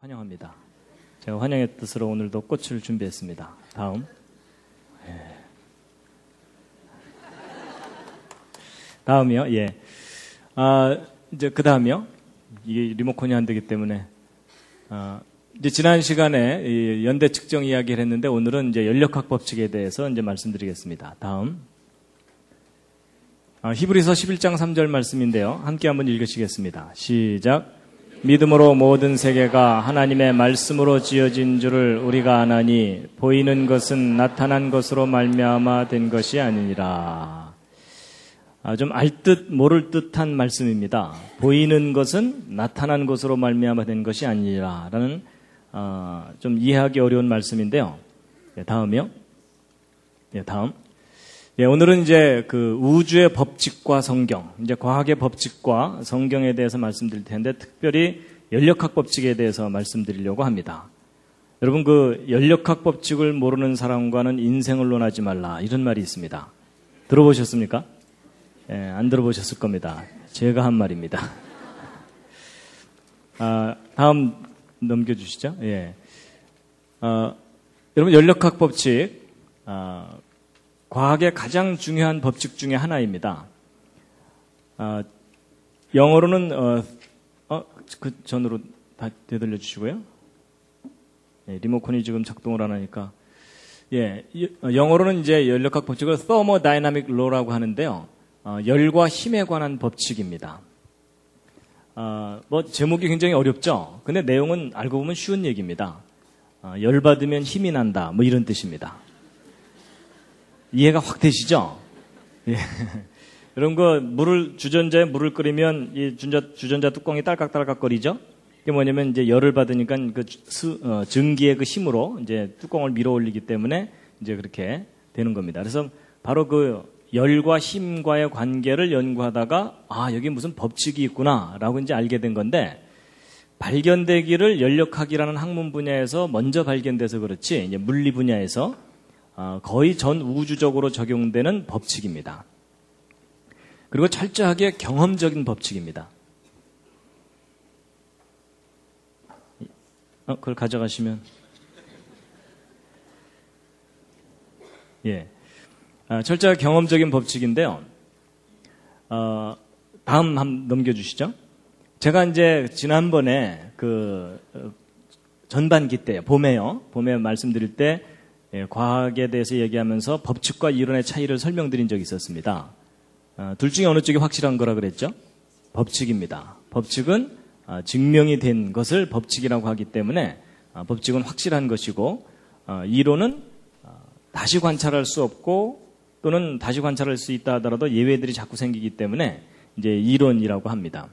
환영합니다. 제가 환영의 뜻으로 오늘도 꽃을 준비했습니다. 다음. 다음이요. 예. 이제 그 다음이요. 이게 리모컨이 안 되기 때문에. 이제 지난 시간에 이 연대 측정 이야기를 했는데 오늘은 이제 연력학 법칙에 대해서 이제 말씀드리겠습니다. 다음. 히브리서 11장 3절 말씀인데요. 함께 한번 읽으시겠습니다. 시작. 믿음으로 모든 세계가 하나님의 말씀으로 지어진 줄을 우리가 아나니 보이는 것은 나타난 것으로 말미암아 된 것이 아니니라. 좀 알 듯 모를 듯한 말씀입니다. 보이는 것은 나타난 것으로 말미암아 된 것이 아니니라 라는 좀 이해하기 어려운 말씀인데요. 네, 다음이요. 네, 다음. 네, 오늘은 이제 그 우주의 법칙과 성경, 이제 과학의 법칙과 성경에 대해서 말씀드릴 텐데 특별히 연력학 법칙에 대해서 말씀드리려고 합니다. 여러분 그 연력학 법칙을 모르는 사람과는 인생을 논하지 말라 이런 말이 있습니다. 들어보셨습니까? 예, 안 들어보셨을 겁니다. 제가 한 말입니다. 다음 넘겨주시죠. 예. 여러분 연력학 법칙 과학의 가장 중요한 법칙 중에 하나입니다. 영어로는 그 전으로 다 되돌려 주시고요. 예, 리모컨이 지금 작동을 안 하니까. 예, 영어로는 이제 연력학 법칙을 thermodynamic law라고 하는데요. 열과 힘에 관한 법칙입니다. 뭐 제목이 굉장히 어렵죠. 근데 내용은 알고 보면 쉬운 얘기입니다. 열 받으면 힘이 난다. 뭐 이런 뜻입니다. 이해가 확 되시죠? 예. 이런 거 주전자에 물을 끓이면 이 주전자 뚜껑이 딸깍딸깍 거리죠? 이게 뭐냐면 이제 열을 받으니까 그 증기의 그 힘으로 이제 뚜껑을 밀어 올리기 때문에 이제 그렇게 되는 겁니다. 그래서 바로 그 열과 힘과의 관계를 연구하다가 여기 무슨 법칙이 있구나라고 이제 알게 된 건데 발견되기를 연력학이라는 학문 분야에서 먼저 발견돼서 그렇지 이제 물리 분야에서 거의 전 우주적으로 적용되는 법칙입니다. 그리고 철저하게 경험적인 법칙입니다. 그걸 가져가시면 예, 철저하게 경험적인 법칙인데요. 다음 한번 넘겨주시죠. 제가 이제 지난번에 그 전반기 때 봄에 말씀드릴 때 과학에 대해서 얘기하면서 법칙과 이론의 차이를 설명드린 적이 있었습니다. 둘 중에 어느 쪽이 확실한 거라 그랬죠? 법칙입니다. 법칙은 증명이 된 것을 법칙이라고 하기 때문에 법칙은 확실한 것이고 이론은 다시 관찰할 수 없고 또는 다시 관찰할 수 있다 하더라도 예외들이 자꾸 생기기 때문에 이제 이론이라고 합니다.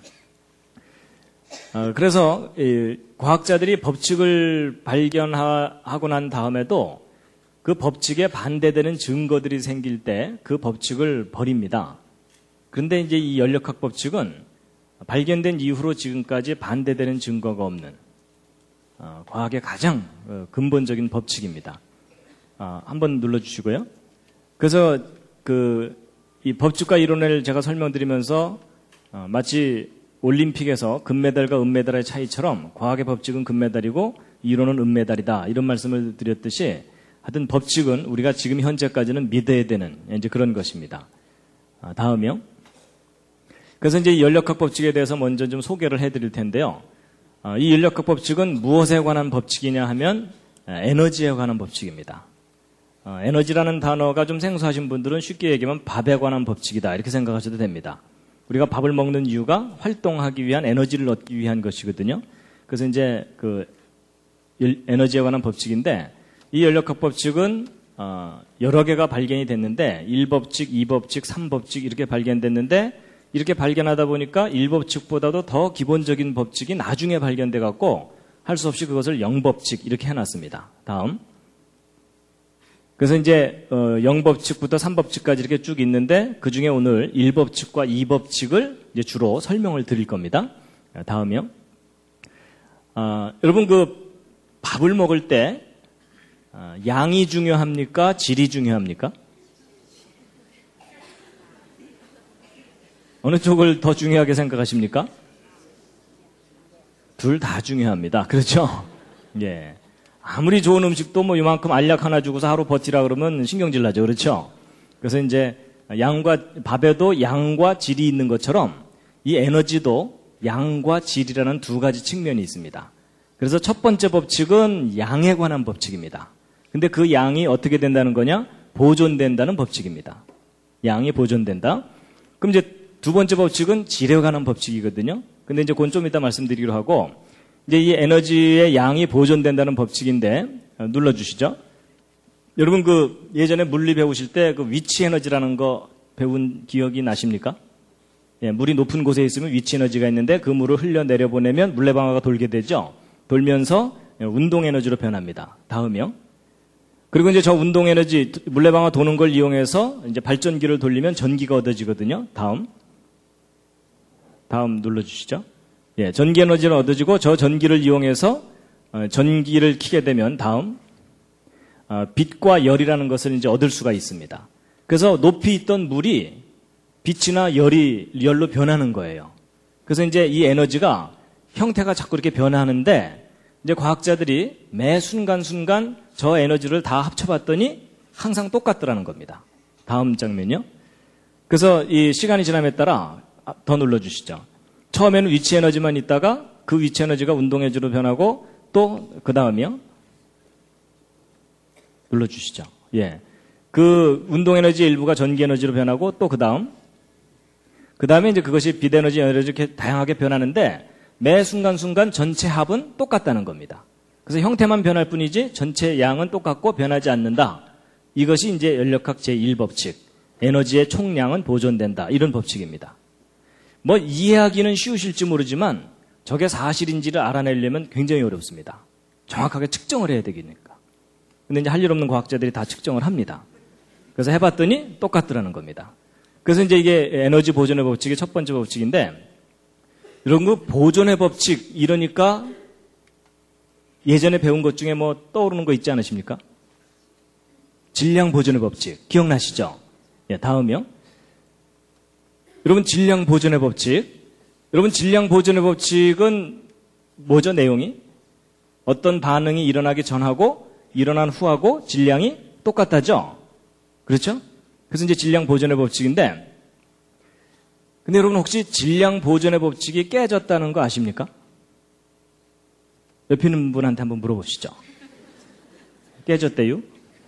그래서 과학자들이 법칙을 발견하고 난 다음에도 그 법칙에 반대되는 증거들이 생길 때 그 법칙을 버립니다. 그런데 이제 이 연력학 법칙은 발견된 이후로 지금까지 반대되는 증거가 없는 과학의 가장 근본적인 법칙입니다. 한번 눌러주시고요. 그래서 이 법칙과 이론을 제가 설명드리면서 마치 올림픽에서 금메달과 은메달의 차이처럼 과학의 법칙은 금메달이고 이론은 은메달이다 이런 말씀을 드렸듯이 하여튼 법칙은 우리가 지금 현재까지는 믿어야 되는 이제 그런 것입니다. 다음이요. 그래서 이제 이 연력학 법칙에 대해서 먼저 좀 소개를 해드릴 텐데요. 이 연력학 법칙은 무엇에 관한 법칙이냐 하면 에너지에 관한 법칙입니다. 에너지라는 단어가 좀 생소하신 분들은 쉽게 얘기하면 밥에 관한 법칙이다 이렇게 생각하셔도 됩니다. 우리가 밥을 먹는 이유가 활동하기 위한 에너지를 얻기 위한 것이거든요. 그래서 이제 그 에너지에 관한 법칙인데 이 연력학 법칙은 여러 개가 발견이 됐는데 1법칙, 2법칙, 3법칙 이렇게 발견됐는데 이렇게 발견하다 보니까 1법칙보다도 더 기본적인 법칙이 나중에 발견돼 갖고 할 수 없이 그것을 0법칙 이렇게 해놨습니다. 다음. 그래서 이제 0법칙부터 3법칙까지 이렇게 쭉 있는데 그중에 오늘 1법칙과 2법칙을 이제 주로 설명을 드릴 겁니다. 다음이요. 여러분 그 밥을 먹을 때 양이 중요합니까? 질이 중요합니까? 어느 쪽을 더 중요하게 생각하십니까? 둘 다 중요합니다. 그렇죠? 예. 아무리 좋은 음식도 뭐 이만큼 알약 하나 주고서 하루 버티라 그러면 신경질 나죠. 그렇죠? 그래서 이제 밥에도 양과 질이 있는 것처럼 이 에너지도 양과 질이라는 두 가지 측면이 있습니다. 그래서 첫 번째 법칙은 양에 관한 법칙입니다. 근데 그 양이 어떻게 된다는 거냐? 보존된다는 법칙입니다. 양이 보존된다. 그럼 이제 두 번째 법칙은 질에 관한 법칙이거든요. 근데 이제 그건 좀 이따 말씀드리기로 하고, 이제 이 에너지의 양이 보존된다는 법칙인데, 눌러주시죠. 여러분 그 예전에 물리 배우실 때 그 위치 에너지라는 거 배운 기억이 나십니까? 예, 물이 높은 곳에 있으면 위치 에너지가 있는데 그 물을 흘려내려 보내면 물레방아가 돌게 되죠. 돌면서 운동 에너지로 변합니다. 다음이요. 그리고 이제 저 운동 에너지, 물레방아 도는 걸 이용해서 이제 발전기를 돌리면 전기가 얻어지거든요. 다음 눌러주시죠. 예, 전기 에너지를 얻어지고 저 전기를 이용해서 전기를 켜게 되면 빛과 열이라는 것을 이제 얻을 수가 있습니다. 그래서 높이 있던 물이 빛이나 열로 변하는 거예요. 그래서 이제 이 에너지가 형태가 자꾸 이렇게 변하는데 이제 과학자들이 매 순간순간 저 에너지를 다 합쳐봤더니 항상 똑같더라는 겁니다. 다음 장면이요. 그래서 이 시간이 지남에 따라 더 눌러주시죠. 처음에는 위치 에너지만 있다가 그 위치 에너지가 운동 에너지로 변하고 또 그 다음이요. 눌러주시죠. 예. 그 운동 에너지 일부가 전기 에너지로 변하고 또 그 다음에 이제 그것이 빛 에너지 이렇게 다양하게 변하는데 매 순간순간 전체 합은 똑같다는 겁니다. 그래서 형태만 변할 뿐이지 전체 양은 똑같고 변하지 않는다. 이것이 이제 연력학 제1법칙. 에너지의 총량은 보존된다. 이런 법칙입니다. 뭐 이해하기는 쉬우실지 모르지만 저게 사실인지를 알아내려면 굉장히 어렵습니다. 정확하게 측정을 해야 되니까. 근데 이제 할 일 없는 과학자들이 다 측정을 합니다. 그래서 해봤더니 똑같더라는 겁니다. 그래서 이제 이게 에너지 보존의 법칙의 첫 번째 법칙인데, 이런 거 보존의 법칙 이러니까 예전에 배운 것 중에 뭐 떠오르는 거 있지 않으십니까? 질량 보존의 법칙 기억나시죠? 예, 다음이요. 여러분 질량 보존의 법칙. 여러분 질량 보존의 법칙은 뭐죠? 내용이 어떤 반응이 일어나기 전하고 일어난 후하고 질량이 똑같다죠? 그렇죠? 그래서 이제 질량 보존의 법칙인데, 근데 여러분 혹시 질량 보존의 법칙이 깨졌다는 거 아십니까? 옆에 있는 분한테 한번 물어보시죠. 깨졌대요?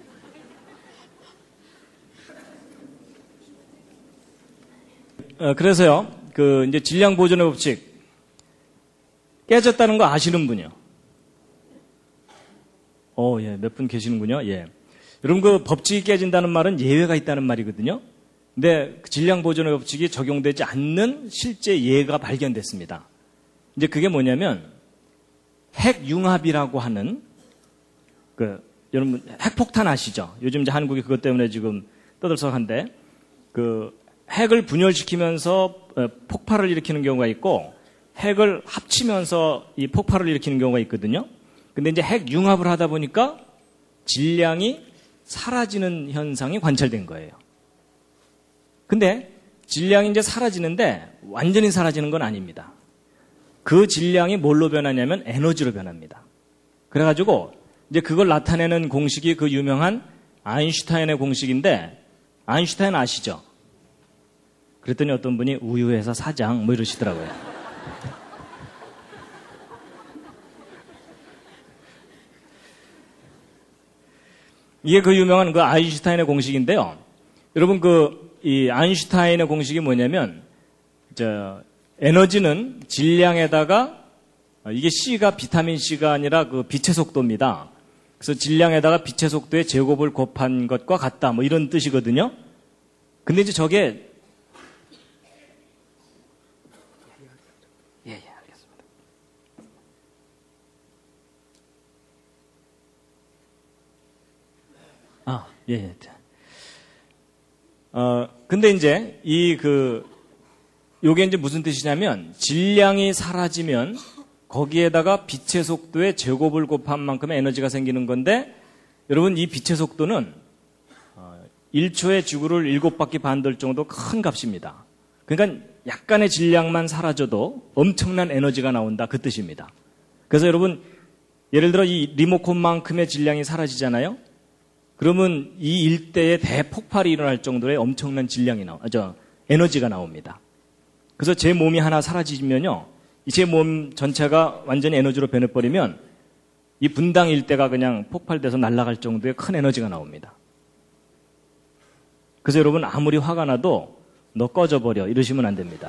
그래서요, 이제 질량 보존의 법칙 깨졌다는 거 아시는 분이요? 예, 몇 분 계시는군요. 예. 여러분 그 법칙이 깨진다는 말은 예외가 있다는 말이거든요. 근데 질량 보존의 법칙이 적용되지 않는 실제 예가 발견됐습니다. 이제 그게 뭐냐면 핵융합이라고 하는 여러분 핵폭탄 아시죠? 요즘 이제 한국이 그것 때문에 지금 떠들썩한데 핵을 분열시키면서 폭발을 일으키는 경우가 있고 핵을 합치면서 이 폭발을 일으키는 경우가 있거든요. 근데 이제 핵융합을 하다 보니까 질량이 사라지는 현상이 관찰된 거예요. 근데 질량이 이제 사라지는데 완전히 사라지는 건 아닙니다. 그 질량이 뭘로 변하냐면 에너지로 변합니다. 그래가지고 이제 그걸 나타내는 공식이 그 유명한 아인슈타인의 공식인데, 아인슈타인 아시죠? 그랬더니 어떤 분이 우유회사 사장 뭐 이러시더라고요. 이게 그 유명한 그 아인슈타인의 공식인데요. 여러분 이 아인슈타인의 공식이 뭐냐면 에너지는 질량에다가 이게 C가 비타민 C가 아니라 그 빛의 속도입니다. 그래서 질량에다가 빛의 속도의 제곱을 곱한 것과 같다. 뭐 이런 뜻이거든요. 근데 이제 저게 예, 알겠습니다. 예. 근데 이제 요게 이제 무슨 뜻이냐면 질량이 사라지면 거기에다가 빛의 속도의 제곱을 곱한 만큼의 에너지가 생기는 건데, 여러분 이 빛의 속도는 1초에 지구를 7바퀴 반 돌 정도 큰 값입니다. 그러니까 약간의 질량만 사라져도 엄청난 에너지가 나온다 그 뜻입니다. 그래서 여러분, 예를 들어 이 리모컨만큼의 질량이 사라지잖아요? 그러면 이 일대에 대폭발이 일어날 정도의 엄청난 에너지가 나옵니다. 그래서 제 몸이 하나 사라지면요, 제 몸 전체가 완전히 에너지로 변해버리면 이 분당 일대가 그냥 폭발돼서 날아갈 정도의 큰 에너지가 나옵니다. 그래서 여러분, 아무리 화가 나도 너 꺼져버려 이러시면 안 됩니다.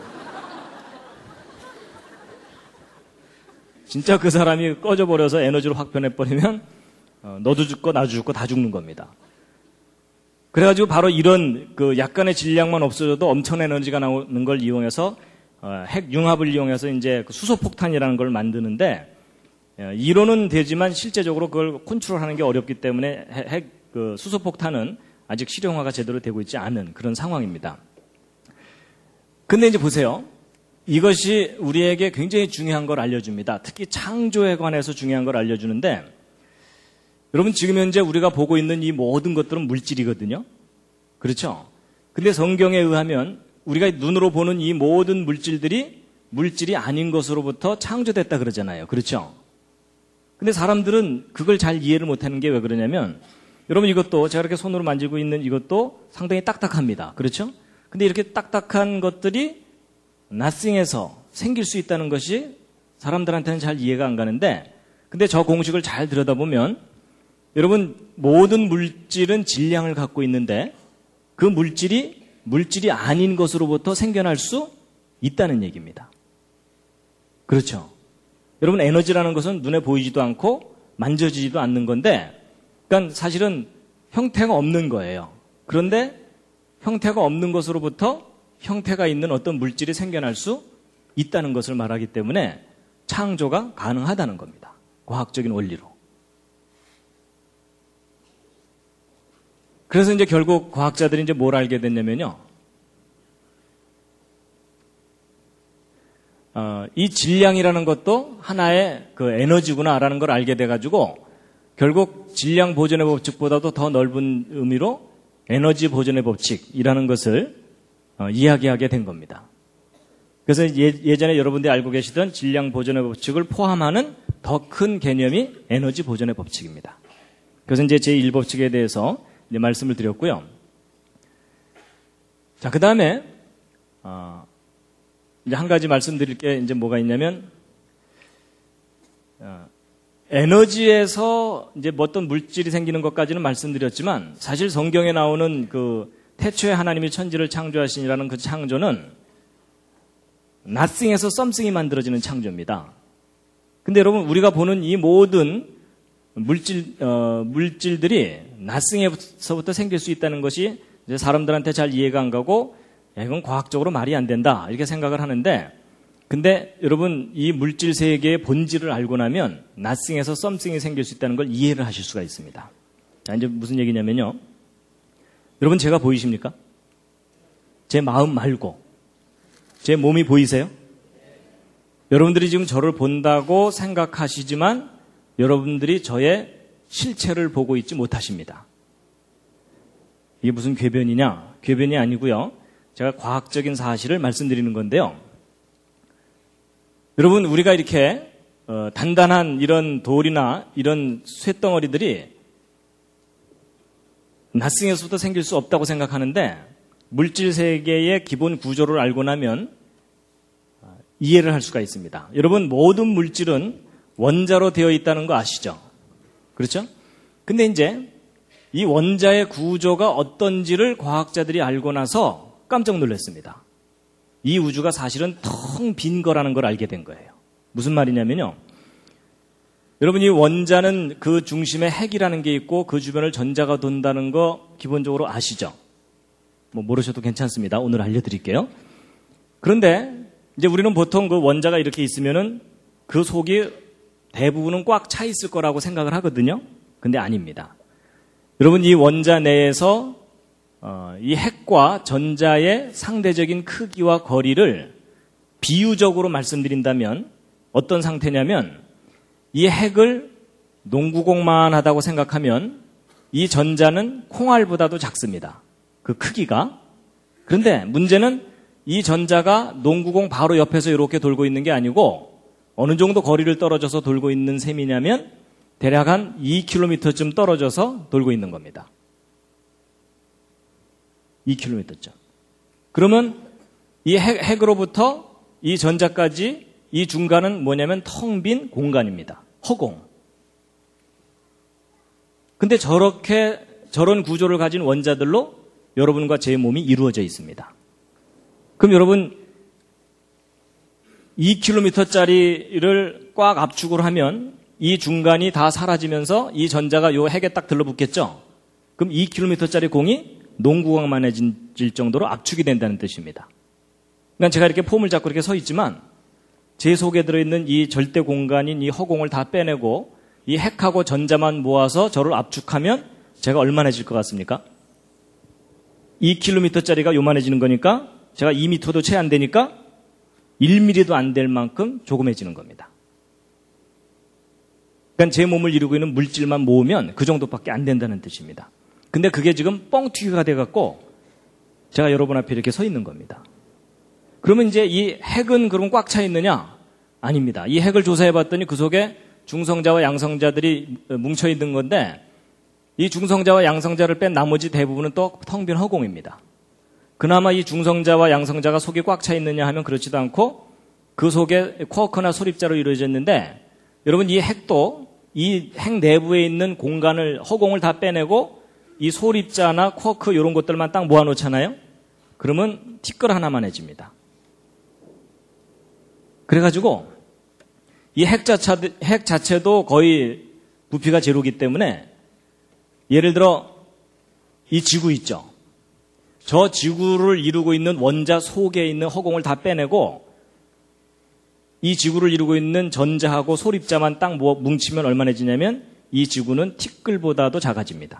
진짜 그 사람이 꺼져버려서 에너지로 확 변해버리면 너도 죽고 나도 죽고 다 죽는 겁니다. 그래가지고 바로 이런 그 약간의 질량만 없어져도 엄청난 에너지가 나오는 걸 이용해서 핵 융합을 이용해서 이제 그 수소폭탄이라는 걸 만드는데, 이론은 되지만 실제적으로 그걸 컨트롤하는 게 어렵기 때문에 그 수소폭탄은 아직 실용화가 제대로 되고 있지 않은 그런 상황입니다. 근데 이제 보세요. 이것이 우리에게 굉장히 중요한 걸 알려줍니다. 특히 창조에 관해서 중요한 걸 알려주는데, 여러분, 지금 현재 우리가 보고 있는 이 모든 것들은 물질이거든요. 그렇죠? 근데 성경에 의하면 우리가 눈으로 보는 이 모든 물질들이 물질이 아닌 것으로부터 창조됐다 그러잖아요. 그렇죠? 근데 사람들은 그걸 잘 이해를 못하는 게 왜 그러냐면, 여러분, 이것도 제가 이렇게 손으로 만지고 있는 이것도 상당히 딱딱합니다. 그렇죠? 근데 이렇게 딱딱한 것들이 nothing에서 생길 수 있다는 것이 사람들한테는 잘 이해가 안 가는데, 근데 저 공식을 잘 들여다보면 여러분, 모든 물질은 질량을 갖고 있는데 그 물질이 아닌 것으로부터 생겨날 수 있다는 얘기입니다. 그렇죠? 여러분, 에너지라는 것은 눈에 보이지도 않고 만져지지도 않는 건데, 그러니까 사실은 형태가 없는 거예요. 그런데 형태가 없는 것으로부터 형태가 있는 어떤 물질이 생겨날 수 있다는 것을 말하기 때문에 창조가 가능하다는 겁니다. 과학적인 원리로. 그래서 이제 결국 과학자들이 이제 뭘 알게 됐냐면요. 이 질량이라는 것도 하나의 그 에너지구나라는 걸 알게 돼가지고 결국 질량 보존의 법칙보다도 더 넓은 의미로 에너지 보존의 법칙이라는 것을 이야기하게 된 겁니다. 그래서 예전에 여러분들이 알고 계시던 질량 보존의 법칙을 포함하는 더 큰 개념이 에너지 보존의 법칙입니다. 그래서 이제 제1법칙에 대해서 이제 말씀을 드렸고요. 자, 그 다음에 이제 한 가지 말씀드릴 게 이제 뭐가 있냐면, 에너지에서 이제 어떤 물질이 생기는 것까지는 말씀드렸지만, 사실 성경에 나오는 그 태초에 하나님이 천지를 창조하시니라는 그 창조는 nothing에서 something이 만들어지는 창조입니다. 근데 여러분, 우리가 보는 이 모든 물질들이 nothing에서부터 생길 수 있다는 것이 이제 사람들한테 잘 이해가 안 가고, 이건 과학적으로 말이 안 된다 이렇게 생각을 하는데, 근데 여러분, 이 물질 세계의 본질을 알고 나면 nothing에서 something이 생길 수 있다는 걸 이해를 하실 수가 있습니다. 자, 이제 무슨 얘기냐면요. 여러분, 제가 보이십니까? 제 마음 말고 제 몸이 보이세요? 여러분들이 지금 저를 본다고 생각하시지만 여러분들이 저의 실체를 보고 있지 못하십니다. 이게 무슨 궤변이냐? 궤변이 아니고요. 제가 과학적인 사실을 말씀드리는 건데요. 여러분, 우리가 이렇게 단단한 이런 돌이나 이런 쇳덩어리들이 nothing에서부터 생길 수 없다고 생각하는데, 물질 세계의 기본 구조를 알고 나면 이해를 할 수가 있습니다. 여러분, 모든 물질은 원자로 되어 있다는 거 아시죠? 그렇죠? 근데 이제 이 원자의 구조가 어떤지를 과학자들이 알고 나서 깜짝 놀랐습니다. 이 우주가 사실은 텅 빈 거라는 걸 알게 된 거예요. 무슨 말이냐면요. 여러분, 이 원자는 그 중심에 핵이라는 게 있고 그 주변을 전자가 돈다는 거 기본적으로 아시죠? 뭐 모르셔도 괜찮습니다. 오늘 알려드릴게요. 그런데 이제 우리는 보통 그 원자가 이렇게 있으면은 그 속이 대부분은 꽉 차 있을 거라고 생각을 하거든요. 근데 아닙니다. 여러분, 이 원자 내에서 이 핵과 전자의 상대적인 크기와 거리를 비유적으로 말씀드린다면 어떤 상태냐면, 이 핵을 농구공만 하다고 생각하면 이 전자는 콩알보다도 작습니다. 그 크기가. 그런데 문제는 이 전자가 농구공 바로 옆에서 이렇게 돌고 있는 게 아니고 어느 정도 거리를 떨어져서 돌고 있는 셈이냐면 대략 한 2km쯤 떨어져서 돌고 있는 겁니다. 2km쯤. 그러면 이 핵으로부터 이 전자까지 이 중간은 뭐냐면 텅 빈 공간입니다. 허공. 근데 저런 구조를 가진 원자들로 여러분과 제 몸이 이루어져 있습니다. 그럼 여러분 2km짜리를 꽉 압축을 하면 이 중간이 다 사라지면서 이 전자가 요 핵에 딱 들러붙겠죠? 그럼 2km짜리 공이 농구공만해질 정도로 압축이 된다는 뜻입니다. 그러니까 제가 이렇게 폼을 잡고 이렇게 서 있지만 제 속에 들어있는 이 절대 공간인 이 허공을 다 빼내고 이 핵하고 전자만 모아서 저를 압축하면 제가 얼마나질 것 같습니까? 2km짜리가 요만해지는 거니까 제가 2m도 채 안 되니까 1mm도 안 될 만큼 조그매지는 겁니다. 그러니까 제 몸을 이루고 있는 물질만 모으면 그 정도밖에 안 된다는 뜻입니다. 근데 그게 지금 뻥튀기가 돼갖고 제가 여러분 앞에 이렇게 서 있는 겁니다. 그러면 이제 이 핵은 그럼 꽉 차 있느냐? 아닙니다. 이 핵을 조사해봤더니 그 속에 중성자와 양성자들이 뭉쳐 있는 건데 이 중성자와 양성자를 뺀 나머지 대부분은 또 텅 빈 허공입니다. 그나마 이 중성자와 양성자가 속이 꽉 차 있느냐 하면 그렇지도 않고 그 속에 쿼크나 소립자로 이루어져 있는데 여러분 이 핵도 이 핵 내부에 있는 공간을 허공을 다 빼내고 이 소립자나 쿼크 이런 것들만 딱 모아놓잖아요. 그러면 티끌 하나만 해집니다. 그래가지고 이 핵 자체도 거의 부피가 제로기 때문에 예를 들어 이 지구 있죠. 저 지구를 이루고 있는 원자 속에 있는 허공을 다 빼내고 이 지구를 이루고 있는 전자하고 소립자만 딱 뭉치면 얼마나지냐면 이 지구는 티끌보다도 작아집니다.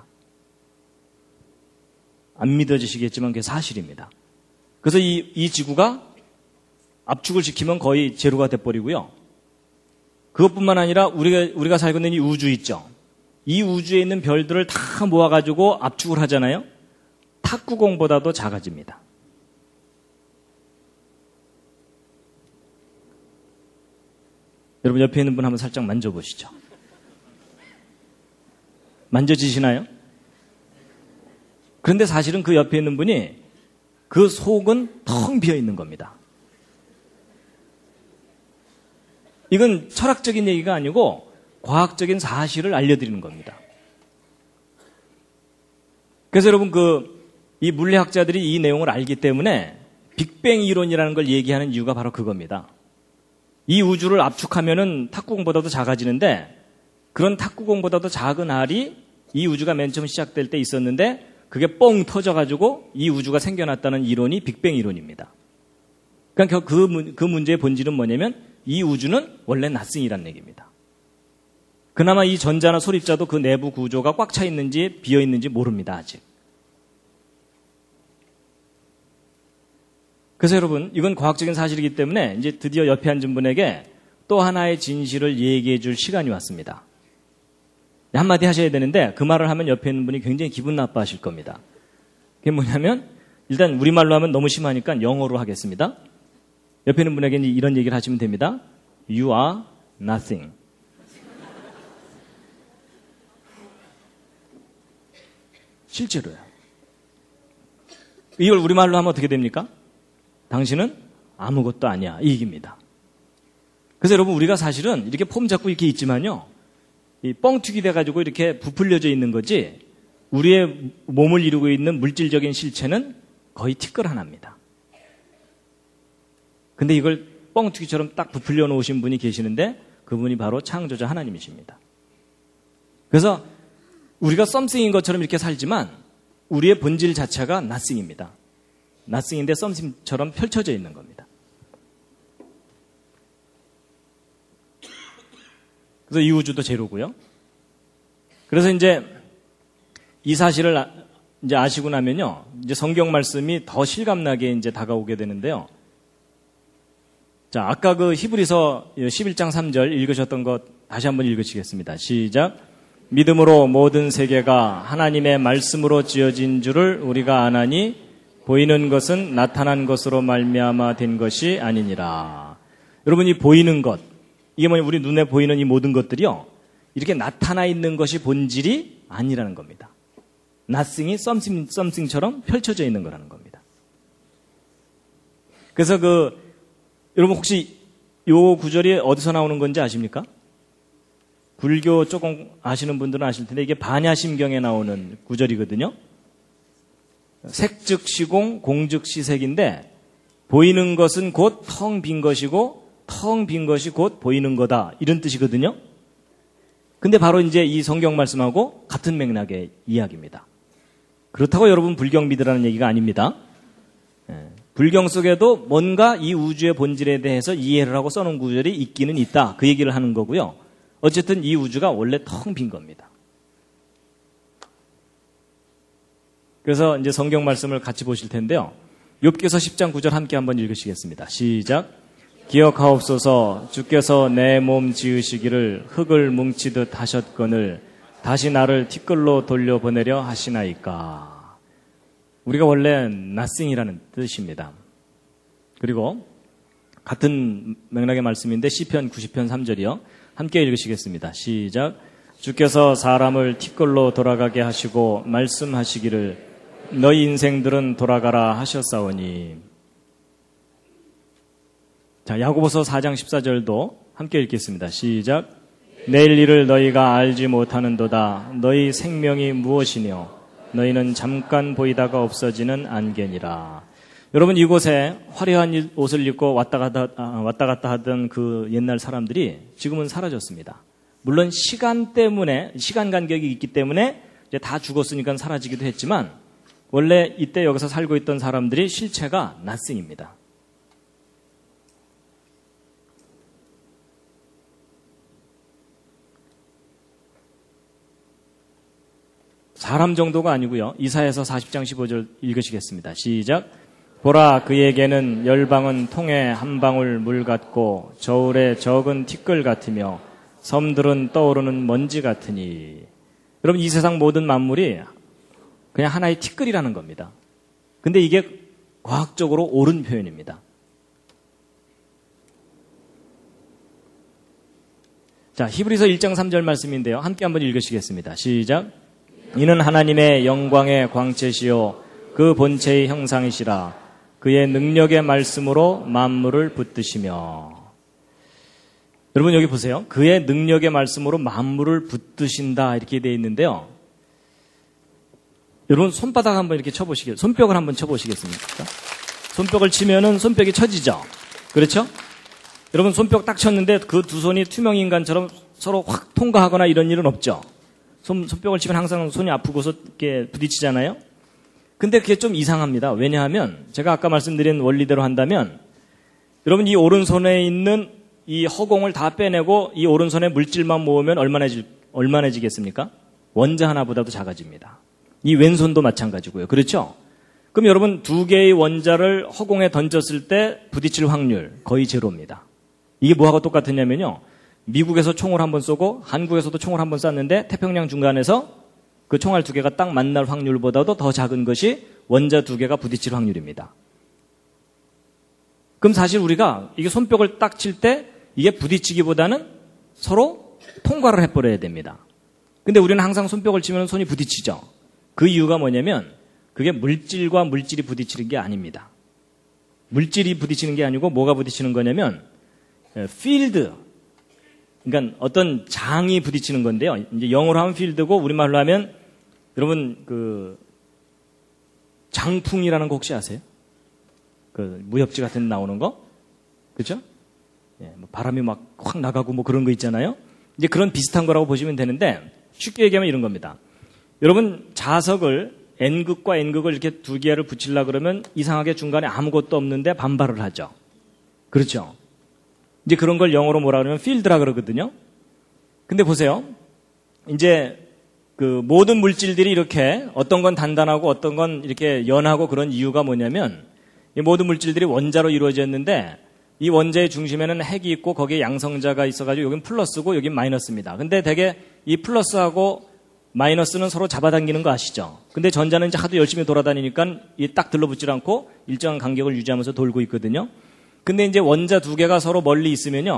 안 믿어지시겠지만 그게 사실입니다. 그래서 이 지구가 압축을 시키면 거의 제로가 돼버리고요. 그것뿐만 아니라 우리가 살고 있는 이 우주 있죠. 이 우주에 있는 별들을 다 모아가지고 압축을 하잖아요. 탁구공보다도 작아집니다. 여러분 옆에 있는 분 한번 살짝 만져보시죠. 만져지시나요? 그런데 사실은 그 옆에 있는 분이 그 속은 텅 비어 있는 겁니다. 이건 철학적인 얘기가 아니고 과학적인 사실을 알려드리는 겁니다. 그래서 여러분 이 물리학자들이 이 내용을 알기 때문에 빅뱅 이론이라는 걸 얘기하는 이유가 바로 그겁니다. 이 우주를 압축하면은 탁구공보다도 작아지는데 그런 탁구공보다도 작은 알이 이 우주가 맨 처음 시작될 때 있었는데 그게 뻥 터져가지고 이 우주가 생겨났다는 이론이 빅뱅 이론입니다. 그러니까 그 문제의 본질은 뭐냐면 이 우주는 원래 nothing이라는 얘기입니다. 그나마 이 전자나 소립자도 그 내부 구조가 꽉 차 있는지 비어 있는지 모릅니다, 아직. 그래서 여러분, 이건 과학적인 사실이기 때문에 이제 드디어 옆에 앉은 분에게 또 하나의 진실을 얘기해 줄 시간이 왔습니다. 한마디 하셔야 되는데 그 말을 하면 옆에 있는 분이 굉장히 기분 나빠하실 겁니다. 그게 뭐냐면 일단 우리말로 하면 너무 심하니까 영어로 하겠습니다. 옆에 있는 분에게 이런 얘기를 하시면 됩니다. You are nothing. 실제로요. 이걸 우리말로 하면 어떻게 됩니까? 당신은 아무것도 아니야. 이 얘기입니다. 그래서 여러분 우리가 사실은 이렇게 폼 잡고 이렇게 있지만요. 이 뻥튀기 돼가지고 이렇게 부풀려져 있는 거지 우리의 몸을 이루고 있는 물질적인 실체는 거의 티끌 하나입니다. 근데 이걸 뻥튀기처럼 딱 부풀려 놓으신 분이 계시는데 그분이 바로 창조자 하나님이십니다. 그래서 우리가 썸씽인 것처럼 이렇게 살지만 우리의 본질 자체가 nothing입니다. nothing인데 썸씽처럼 펼쳐져 있는 겁니다. 그래서 이 우주도 제로고요. 그래서 이제 이 사실을 이제 아시고 나면요. 이제 성경 말씀이 더 실감나게 이제 다가오게 되는데요. 자, 아까 그 히브리서 11장 3절 읽으셨던 것 다시 한번 읽으시겠습니다. 시작. 믿음으로 모든 세계가 하나님의 말씀으로 지어진 줄을 우리가 아나니 보이는 것은 나타난 것으로 말미암아 된 것이 아니니라. 여러분이 보이는 것, 이게 뭐냐, 우리 눈에 보이는 이 모든 것들이요, 이렇게 나타나 있는 것이 본질이 아니라는 겁니다. nothing이 something처럼 펼쳐져 있는 거라는 겁니다. 그래서 여러분 혹시 요 구절이 어디서 나오는 건지 아십니까? 불교 조금 아시는 분들은 아실 텐데 이게 반야심경에 나오는 구절이거든요. 색즉 시공, 공즉 시색인데 보이는 것은 곧 텅 빈 것이고 텅 빈 것이 곧 보이는 거다, 이런 뜻이거든요. 근데 바로 이제 이 성경 말씀하고 같은 맥락의 이야기입니다. 그렇다고 여러분 불경 믿으라는 얘기가 아닙니다. 불경 속에도 뭔가 이 우주의 본질에 대해서 이해를 하고 써놓은 구절이 있기는 있다, 그 얘기를 하는 거고요. 어쨌든 이 우주가 원래 텅 빈 겁니다. 그래서 이제 성경 말씀을 같이 보실 텐데요. 욥기서 10장 9절 함께 한번 읽으시겠습니다. 시작. 기억하옵소서. 주께서 내 몸 지으시기를 흙을 뭉치듯 하셨거늘 다시 나를 티끌로 돌려보내려 하시나이까. 우리가 원래 nothing이라는 뜻입니다. 그리고 같은 맥락의 말씀인데 시편 90편 3절이요. 함께 읽으시겠습니다. 시작. 주께서 사람을 티끌로 돌아가게 하시고 말씀하시기를 너희 인생들은 돌아가라 하셨사오니. 자, 야고보서 4장 14절도 함께 읽겠습니다. 시작. 내일 일을 너희가 알지 못하는도다. 너희 생명이 무엇이뇨? 너희는 잠깐 보이다가 없어지는 안개니라. 여러분, 이곳에 화려한 옷을 입고 왔다 갔다 하던 그 옛날 사람들이 지금은 사라졌습니다. 물론 시간 간격이 있기 때문에 이제 다 죽었으니까 사라지기도 했지만 원래 이때 여기서 살고 있던 사람들이 실체가 nothing입니다. 사람 정도가 아니고요. 이사야서 40장 15절 읽으시겠습니다. 시작. 보라, 그에게는 열방은 통에 한 방울 물 같고 저울에 적은 티끌 같으며 섬들은 떠오르는 먼지 같으니. 여러분, 이 세상 모든 만물이 그냥 하나의 티끌이라는 겁니다. 근데 이게 과학적으로 옳은 표현입니다. 자, 히브리서 1장 3절 말씀인데요. 함께 한번 읽으시겠습니다. 시작. 이는 하나님의 영광의 광채시요 그 본체의 형상이시라. 그의 능력의 말씀으로 만물을 붙드시며. 여러분, 여기 보세요. 그의 능력의 말씀으로 만물을 붙드신다, 이렇게 되어 있는데요. 여러분, 손바닥 한번 이렇게 쳐보시겠어요? 손뼉을 한번 쳐보시겠습니까? 손뼉을 치면은 손뼉이 쳐지죠? 그렇죠? 여러분, 손뼉 딱 쳤는데 그 두 손이 투명인간처럼 서로 확 통과하거나 이런 일은 없죠? 손뼉을 치면 항상 손이 아프고서 이렇게 부딪히잖아요? 근데 그게 좀 이상합니다. 왜냐하면 제가 아까 말씀드린 원리대로 한다면 여러분, 이 오른손에 있는 이 허공을 다 빼내고 이 오른손에 물질만 모으면 얼마나지겠습니까? 원자 하나보다도 작아집니다. 이 왼손도 마찬가지고요. 그렇죠? 그럼 여러분, 두 개의 원자를 허공에 던졌을 때 부딪힐 확률 거의 제로입니다. 이게 뭐하고 똑같으냐면요. 미국에서 총을 한번 쏘고 한국에서도 총을 한번 쐈는데 태평양 중간에서 그 총알 두 개가 딱 만날 확률보다도 더 작은 것이 원자 두 개가 부딪힐 확률입니다. 그럼 사실 우리가 이게 손뼉을 딱 칠 때 이게 부딪히기보다는 서로 통과를 해버려야 됩니다. 근데 우리는 항상 손뼉을 치면 손이 부딪히죠. 그 이유가 뭐냐면 그게 물질과 물질이 부딪히는 게 아닙니다. 물질이 부딪히는 게 아니고 뭐가 부딪히는 거냐면 필드, 그러니까 어떤 장이 부딪히는 건데요. 이제 영어로 하면 필드고 우리말로 하면 여러분 그 장풍이라는 거 혹시 아세요? 그 무협지 같은 데 나오는 거, 그렇죠? 예, 뭐 바람이 막 확 나가고 뭐 그런 거 있잖아요. 이제 그런 비슷한 거라고 보시면 되는데 쉽게 얘기하면 이런 겁니다. 여러분, 자석을 N극과 N극을 이렇게 두 개를 붙이려고 그러면 이상하게 중간에 아무것도 없는데 반발을 하죠. 그렇죠? 이제 그런 걸 영어로 뭐라 그러면 필드라 그러거든요. 근데 보세요. 이제 그 모든 물질들이 이렇게 어떤 건 단단하고 어떤 건 이렇게 연하고 그런 이유가 뭐냐면 이 모든 물질들이 원자로 이루어졌는데 이 원자의 중심에는 핵이 있고 거기에 양성자가 있어가지고 여긴 플러스고 여긴 마이너스입니다. 근데 되게 이 플러스하고 마이너스는 서로 잡아당기는 거 아시죠? 근데 전자는 이제 하도 열심히 돌아다니니까 이 딱 들러붙질 않고 일정한 간격을 유지하면서 돌고 있거든요. 근데 이제 원자 두 개가 서로 멀리 있으면요.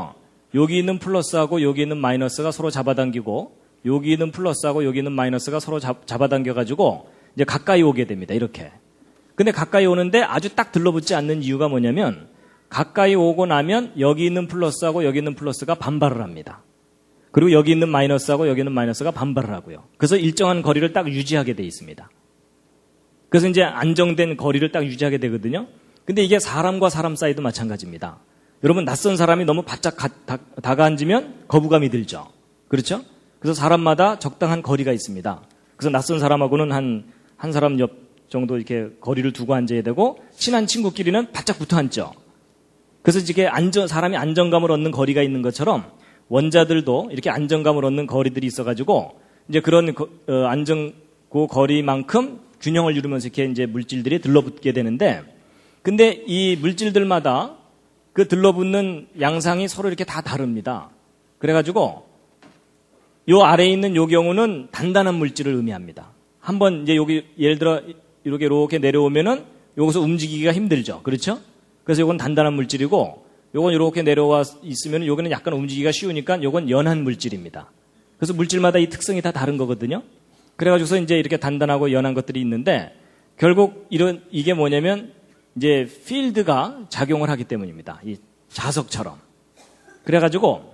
여기 있는 플러스하고 여기 있는 마이너스가 서로 잡아당기고 여기 있는 플러스하고 여기 있는 마이너스가 서로 잡아당겨가지고 이제 가까이 오게 됩니다. 이렇게. 근데 가까이 오는데 아주 딱 들러붙지 않는 이유가 뭐냐면 가까이 오고 나면 여기 있는 플러스하고 여기 있는 플러스가 반발을 합니다. 그리고 여기 있는 마이너스하고 여기 있는 마이너스가 반발을 하고요. 그래서 일정한 거리를 딱 유지하게 돼 있습니다. 그래서 이제 안정된 거리를 딱 유지하게 되거든요. 근데 이게 사람과 사람 사이도 마찬가지입니다. 여러분 낯선 사람이 너무 바짝 다가앉으면 거부감이 들죠. 그렇죠? 그래서 사람마다 적당한 거리가 있습니다. 그래서 낯선 사람하고는 한 사람 옆 정도 이렇게 거리를 두고 앉아야 되고 친한 친구끼리는 바짝 붙어 앉죠. 그래서 이게 사람이 안정감을 얻는 거리가 있는 것처럼 원자들도 이렇게 안정감을 얻는 거리들이 있어가지고 이제 그런 안정고 거리만큼 균형을 이루면서 이렇게 이제 물질들이 들러붙게 되는데, 근데 이 물질들마다 그 들러붙는 양상이 서로 이렇게 다 다릅니다. 그래가지고 요 아래에 있는 요 경우는 단단한 물질을 의미합니다. 한번 이제 여기 예를 들어 이렇게 내려오면은 여기서 움직이기가 힘들죠. 그렇죠? 그래서 요건 단단한 물질이고 요건 이렇게 내려와 있으면 요거는 약간 움직이기가 쉬우니까 요건 연한 물질입니다. 그래서 물질마다 이 특성이 다 다른 거거든요. 그래가지고서 이제 이렇게 단단하고 연한 것들이 있는데 결국 이게 뭐냐면 이제 필드가 작용을 하기 때문입니다. 이 자석처럼. 그래가지고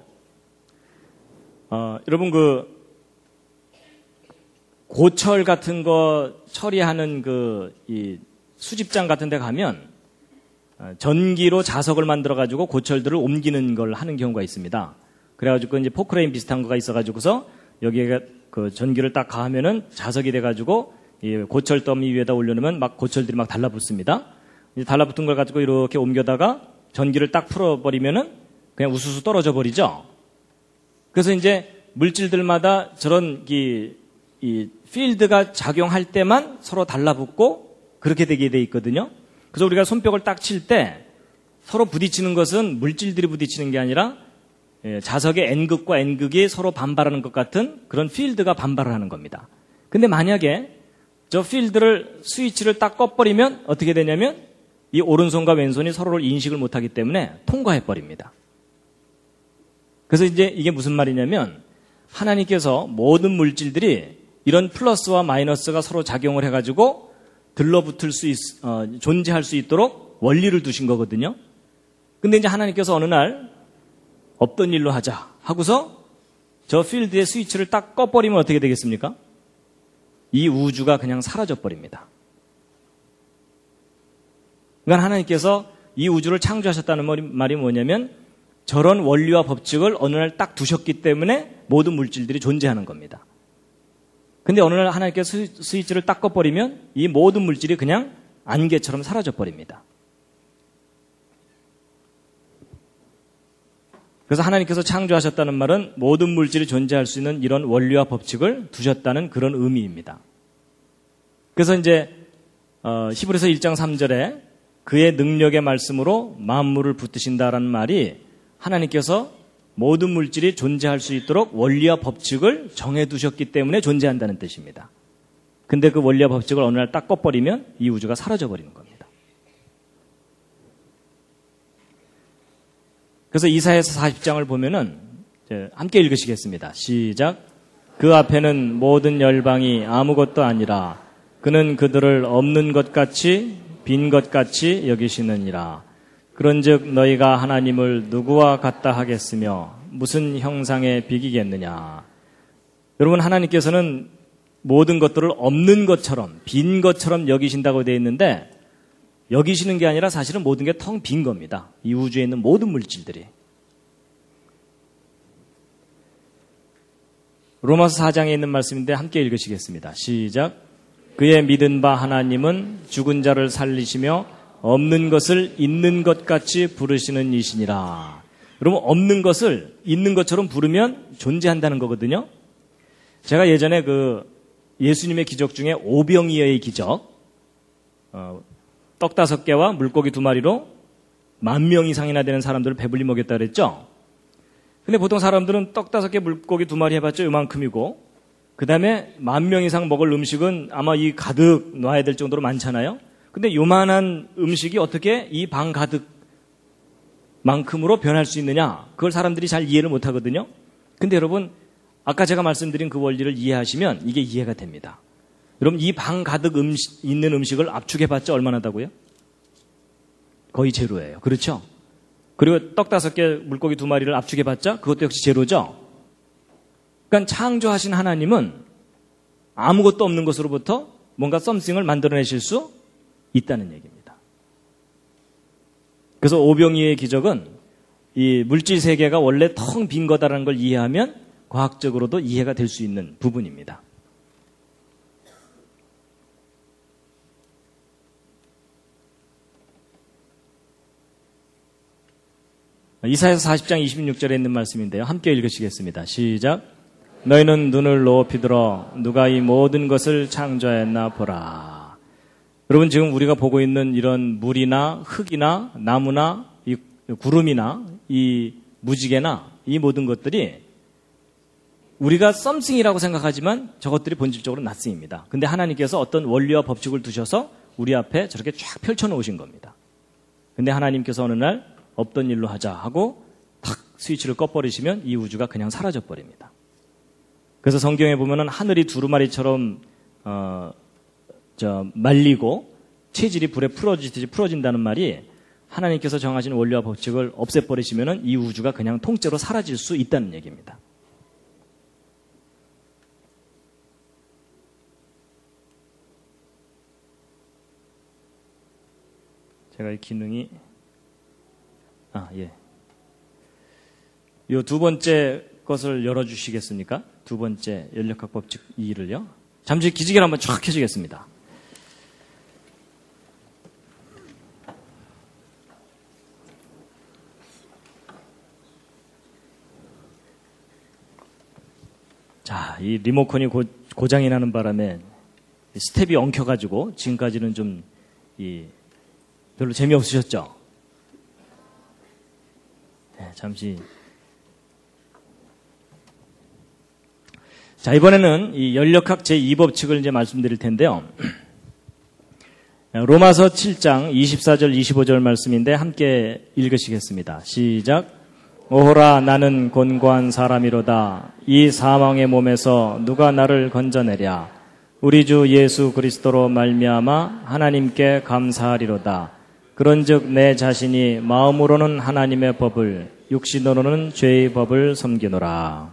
여러분 고철 같은 거 처리하는 이 수집장 같은 데 가면 전기로 자석을 만들어가지고 고철들을 옮기는 걸 하는 경우가 있습니다. 그래가지고 이제 포크레인 비슷한 거가 있어가지고서 여기에 그 전기를 딱 가하면은 자석이 돼가지고 이 고철 더미 위에다 올려놓으면 막 고철들이 막 달라붙습니다. 이제 달라붙은 걸 가지고 이렇게 옮겨다가 전기를 딱 풀어버리면은 그냥 우수수 떨어져 버리죠. 그래서 이제 물질들마다 저런 이 필드가 작용할 때만 서로 달라붙고 그렇게 되게 돼 있거든요. 그래서 우리가 손뼉을 딱 칠 때 서로 부딪히는 것은 물질들이 부딪히는 게 아니라 자석의 N극과 N극이 서로 반발하는 것 같은 그런 필드가 반발을 하는 겁니다. 근데 만약에 저 필드를 스위치를 딱 꺼버리면 어떻게 되냐면 이 오른손과 왼손이 서로를 인식을 못하기 때문에 통과해버립니다. 그래서 이제 이게 무슨 말이냐면 하나님께서 모든 물질들이 이런 플러스와 마이너스가 서로 작용을 해가지고 들러붙을 존재할 수 있도록 원리를 두신 거거든요. 근데 이제 하나님께서 어느 날 없던 일로 하자 하고서 저 필드의 스위치를 딱 꺼버리면 어떻게 되겠습니까? 이 우주가 그냥 사라져버립니다. 그러니까 하나님께서 이 우주를 창조하셨다는 말이 뭐냐면 저런 원리와 법칙을 어느 날 딱 두셨기 때문에 모든 물질들이 존재하는 겁니다. 근데 어느 날 하나님께서 스위치를 딱 꺼버리면 이 모든 물질이 그냥 안개처럼 사라져버립니다. 그래서 하나님께서 창조하셨다는 말은 모든 물질이 존재할 수 있는 이런 원리와 법칙을 두셨다는 그런 의미입니다. 그래서 이제 히브리서 1장 3절에 그의 능력의 말씀으로 만물을 붙드신다라는 말이 하나님께서 모든 물질이 존재할 수 있도록 원리와 법칙을 정해두셨기 때문에 존재한다는 뜻입니다. 근데 그 원리와 법칙을 어느 날 딱 꺼버리면 이 우주가 사라져버리는 겁니다. 그래서 이사야서 40장을 보면은 함께 읽으시겠습니다. 시작. 그 앞에는 모든 열방이 아무것도 아니라 그는 그들을 없는 것 같이 빈 것 같이 여기시느니라. 그런즉 너희가 하나님을 누구와 같다 하겠으며 무슨 형상에 비기겠느냐. 여러분 하나님께서는 모든 것들을 없는 것처럼 빈 것처럼 여기신다고 되어 있는데 여기시는 게 아니라 사실은 모든 게 텅 빈 겁니다. 이 우주에 있는 모든 물질들이. 로마서 4장에 있는 말씀인데 함께 읽으시겠습니다. 시작. 그의 믿은 바 하나님은 죽은 자를 살리시며 없는 것을 있는 것 같이 부르시는 이시니라. 여러분 없는 것을 있는 것처럼 부르면 존재한다는 거거든요. 제가 예전에 예수님의 기적 중에 오병이어의 기적, 떡 5개와 물고기 2마리로 10,000명 이상이나 되는 사람들을 배불리 먹였다 그랬죠. 근데 보통 사람들은 떡 5개 물고기 2마리 해봤자 요만큼이고 그 다음에 10,000명 이상 먹을 음식은 아마 이 가득 놔야 될 정도로 많잖아요. 근데 요만한 음식이 어떻게 이 방 가득 만큼으로 변할 수 있느냐? 그걸 사람들이 잘 이해를 못 하거든요. 근데 여러분, 아까 제가 말씀드린 그 원리를 이해하시면 이게 이해가 됩니다. 여러분, 이 방 가득 있는 음식을 압축해봤자 얼마나 다고요? 거의 제로예요. 그렇죠? 그리고 떡 5개, 물고기 2마리를 압축해봤자 그것도 역시 제로죠? 그러니까 창조하신 하나님은 아무것도 없는 것으로부터 뭔가 썸씽을 만들어내실 수 있다는 얘기입니다. 그래서 오병이의 기적은 이 물질 세계가 원래 텅 빈 거다라는 걸 이해하면 과학적으로도 이해가 될 수 있는 부분입니다. 이사야서 40장 26절에 있는 말씀인데요. 함께 읽으시겠습니다. 시작. 너희는 눈을 높이 들어 누가 이 모든 것을 창조했나 보라. 여러분, 지금 우리가 보고 있는 이런 물이나 흙이나 나무나 이 구름이나 이 무지개나 이 모든 것들이 우리가 썸씽이라고 생각하지만 저것들이 본질적으로 낫승입니다. 근데 하나님께서 어떤 원리와 법칙을 두셔서 우리 앞에 저렇게 쫙 펼쳐놓으신 겁니다. 근데 하나님께서 어느 날 없던 일로 하자 하고 탁 스위치를 꺼버리시면 이 우주가 그냥 사라져버립니다. 그래서 성경에 보면은 하늘이 두루마리처럼 말리고 체질이 불에 풀어지듯이 풀어진다는 말이 하나님께서 정하신 원리와 법칙을 없애버리시면은 이 우주가 그냥 통째로 사라질 수 있다는 얘기입니다. 제가 이 기능이 예. 요 두 번째 것을 열어주시겠습니까? 두 번째 연력학 법칙 2를요. 잠시 기지개를 한번 쫙 켜주겠습니다. 자, 이 리모컨이 고장이 나는 바람에 스텝이 엉켜가지고 지금까지는 좀 별로 재미없으셨죠? 네, 잠시. 자, 이번에는 이 연력학 제2법칙을 이제 말씀드릴 텐데요. 로마서 7장 24절 25절 말씀인데 함께 읽으시겠습니다. 시작. 오호라 나는 곤고한 사람이로다. 이 사망의 몸에서 누가 나를 건져내랴. 우리 주 예수 그리스도로 말미암아 하나님께 감사하리로다. 그런즉 내 자신이 마음으로는 하나님의 법을 육신으로는 죄의 법을 섬기노라.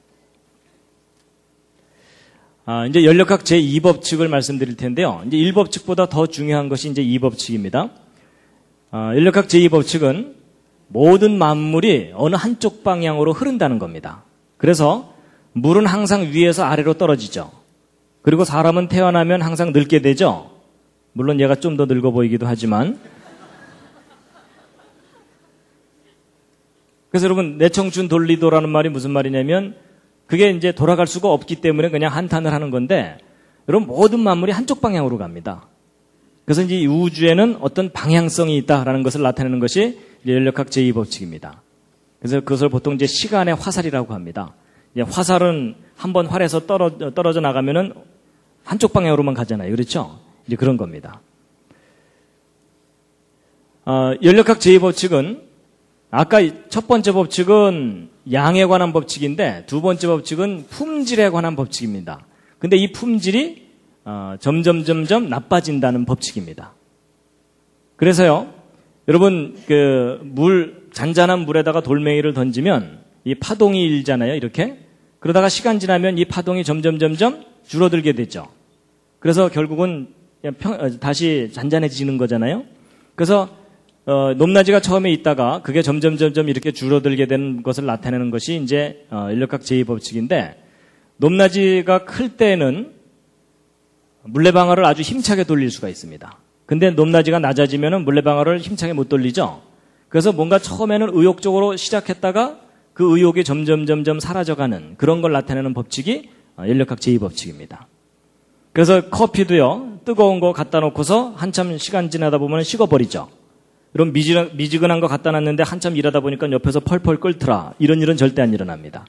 이제 연력학 제2법칙을 말씀드릴 텐데요. 이제 1법칙보다 더 중요한 것이 이제 2법칙입니다. 연력학 제2법칙은 모든 만물이 어느 한쪽 방향으로 흐른다는 겁니다. 그래서 물은 항상 위에서 아래로 떨어지죠. 그리고 사람은 태어나면 항상 늙게 되죠. 물론 얘가 좀 더 늙어 보이기도 하지만. 그래서 여러분, 내 청춘 돌리도라는 말이 무슨 말이냐면 그게 이제 돌아갈 수가 없기 때문에 그냥 한탄을 하는 건데, 여러분, 모든 만물이 한쪽 방향으로 갑니다. 그래서 이제 이 우주에는 어떤 방향성이 있다라는 것을 나타내는 것이 연력학 제2법칙입니다. 그래서 그것을 보통 이제 시간의 화살이라고 합니다. 이제 화살은 한번 활에서 떨어져 나가면은 한쪽 방향으로만 가잖아요. 그렇죠? 이제 그런 겁니다. 연력학 제2법칙은 아까 첫 번째 법칙은 양에 관한 법칙인데 두 번째 법칙은 품질에 관한 법칙입니다. 근데 이 품질이 점점 나빠진다는 법칙입니다. 그래서요, 여러분, 잔잔한 물에다가 돌멩이를 던지면 이 파동이 일잖아요, 이렇게. 그러다가 시간 지나면 이 파동이 점점 줄어들게 되죠. 그래서 결국은 다시 잔잔해지는 거잖아요. 그래서 높낮이가 처음에 있다가 그게 점점 이렇게 줄어들게 되는 것을 나타내는 것이 이제 연력학 제2법칙인데, 높낮이가 클 때는 물레방아를 아주 힘차게 돌릴 수가 있습니다. 근데 높낮이가 낮아지면은 물레방아를 힘차게 못 돌리죠. 그래서 뭔가 처음에는 의욕적으로 시작했다가 그 의욕이 점점 사라져가는 그런 걸 나타내는 법칙이 연력학 제2법칙입니다. 그래서 커피도요, 뜨거운 거 갖다 놓고서 한참 시간 지나다 보면 식어버리죠. 이런 미지근한 거 갖다 놨는데 한참 일하다 보니까 옆에서 펄펄 끓더라. 이런 일은 절대 안 일어납니다.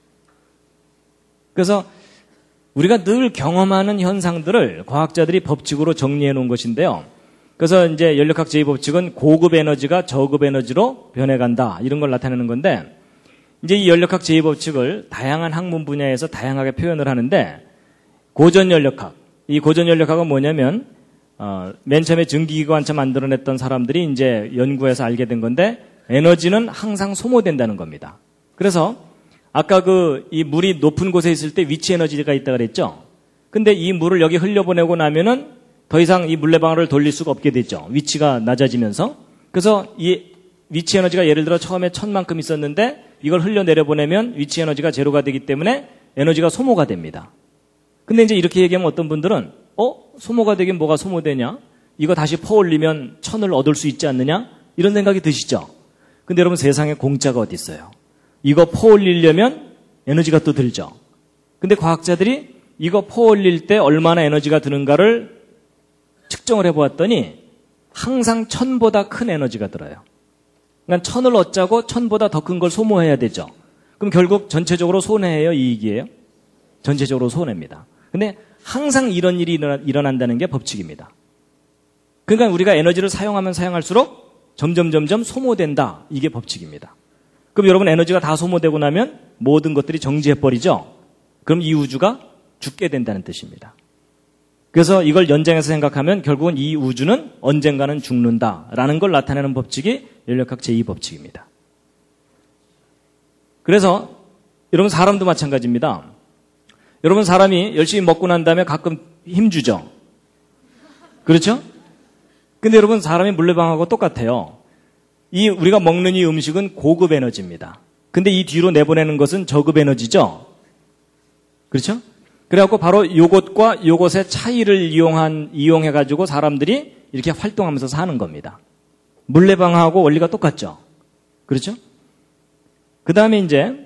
그래서 우리가 늘 경험하는 현상들을 과학자들이 법칙으로 정리해 놓은 것인데요. 그래서 이제 연력학 제2법칙은 고급 에너지가 저급 에너지로 변해간다. 이런 걸 나타내는 건데, 이제 이 연력학 제2법칙을 다양한 학문 분야에서 다양하게 표현을 하는데, 고전 연력학. 이 고전 연력학은 뭐냐면, 맨 처음에 증기기관차 만들어냈던 사람들이 이제 연구해서 알게 된 건데, 에너지는 항상 소모된다는 겁니다. 그래서, 아까 이 물이 높은 곳에 있을 때 위치 에너지가 있다고 그랬죠? 근데 이 물을 여기 흘려보내고 나면은 더 이상 이 물레방아를 돌릴 수가 없게 되죠. 위치가 낮아지면서. 그래서 이 위치 에너지가 예를 들어 처음에 1000만큼 있었는데 이걸 흘려내려보내면 위치 에너지가 제로가 되기 때문에 에너지가 소모가 됩니다. 근데 이제 이렇게 얘기하면 어떤 분들은 소모가 되긴 뭐가 소모되냐? 이거 다시 퍼올리면 1000을 얻을 수 있지 않느냐? 이런 생각이 드시죠? 근데 여러분 세상에 공짜가 어디 있어요? 이거 퍼올리려면 에너지가 또 들죠. 근데 과학자들이 이거 퍼올릴 때 얼마나 에너지가 드는가를 측정을 해보았더니 항상 1000보다 큰 에너지가 들어요. 그러니까 1000을 얻자고 1000보다 더 큰 걸 소모해야 되죠. 그럼 결국 전체적으로 손해예요, 이익이에요? 전체적으로 손해입니다. 근데 항상 이런 일이 일어난다는 게 법칙입니다. 그러니까 우리가 에너지를 사용하면 사용할수록 점점 소모된다. 이게 법칙입니다. 그럼 여러분 에너지가 다 소모되고 나면 모든 것들이 정지해버리죠? 그럼 이 우주가 죽게 된다는 뜻입니다. 그래서 이걸 연장해서 생각하면 결국은 이 우주는 언젠가는 죽는다라는 걸 나타내는 법칙이 연력학 제2법칙입니다. 그래서 여러분 사람도 마찬가지입니다. 여러분 사람이 열심히 먹고 난 다음에 가끔 힘주죠? 그렇죠? 근데 여러분 사람이 물레방아하고 똑같아요. 우리가 먹는 이 음식은 고급 에너지입니다. 근데 이 뒤로 내보내는 것은 저급 에너지죠? 그렇죠? 그래갖고 바로 요것과 요것의 차이를 이용해가지고 사람들이 이렇게 활동하면서 사는 겁니다. 물레방아하고 원리가 똑같죠? 그렇죠? 그 다음에 이제,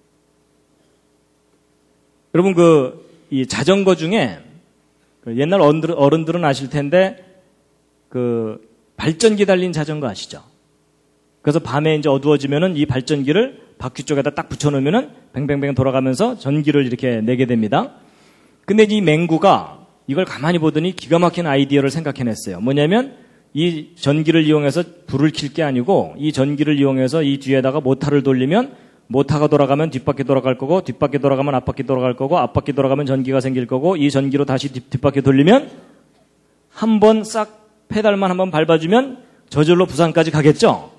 여러분 이 자전거 중에 옛날 어른들은 아실 텐데 발전기 달린 자전거 아시죠? 그래서 밤에 이제 어두워지면은 이 발전기를 바퀴 쪽에다 딱 붙여놓으면은 뱅뱅뱅 돌아가면서 전기를 이렇게 내게 됩니다. 근데 이 맹구가 이걸 가만히 보더니 기가 막힌 아이디어를 생각해냈어요. 뭐냐면 이 전기를 이용해서 불을 킬 게 아니고 이 전기를 이용해서 이 뒤에다가 모터를 돌리면 모터가 돌아가면 뒷바퀴 돌아갈 거고 뒷바퀴 돌아가면 앞바퀴 돌아갈 거고 앞바퀴 돌아가면 전기가 생길 거고 이 전기로 다시 뒷바퀴 돌리면 한 번 싹 페달만 한번 밟아주면 저절로 부산까지 가겠죠?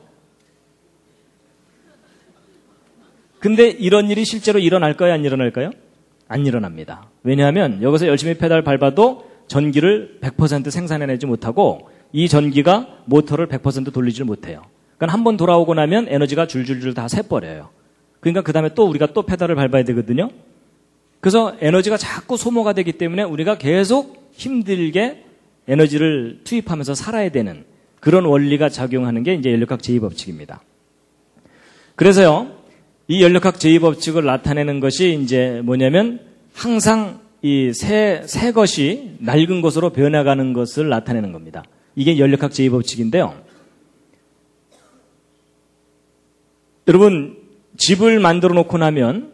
근데 이런 일이 실제로 일어날까요? 안 일어날까요? 안 일어납니다. 왜냐하면 여기서 열심히 페달 밟아도 전기를 100% 생산해내지 못하고 이 전기가 모터를 100% 돌리지 못해요. 그러니까 한 번 돌아오고 나면 에너지가 줄줄줄 다 새버려요. 그러니까 그 다음에 또 우리가 또 페달을 밟아야 되거든요. 그래서 에너지가 자꾸 소모가 되기 때문에 우리가 계속 힘들게 에너지를 투입하면서 살아야 되는 그런 원리가 작용하는 게 이제 연력학 제2법칙입니다. 그래서요, 이 연력학 제2법칙을 나타내는 것이 이제 뭐냐면 항상 이 새 것이 낡은 것으로 변해가는 것을 나타내는 겁니다. 이게 연력학 제2법칙인데요. 여러분, 집을 만들어 놓고 나면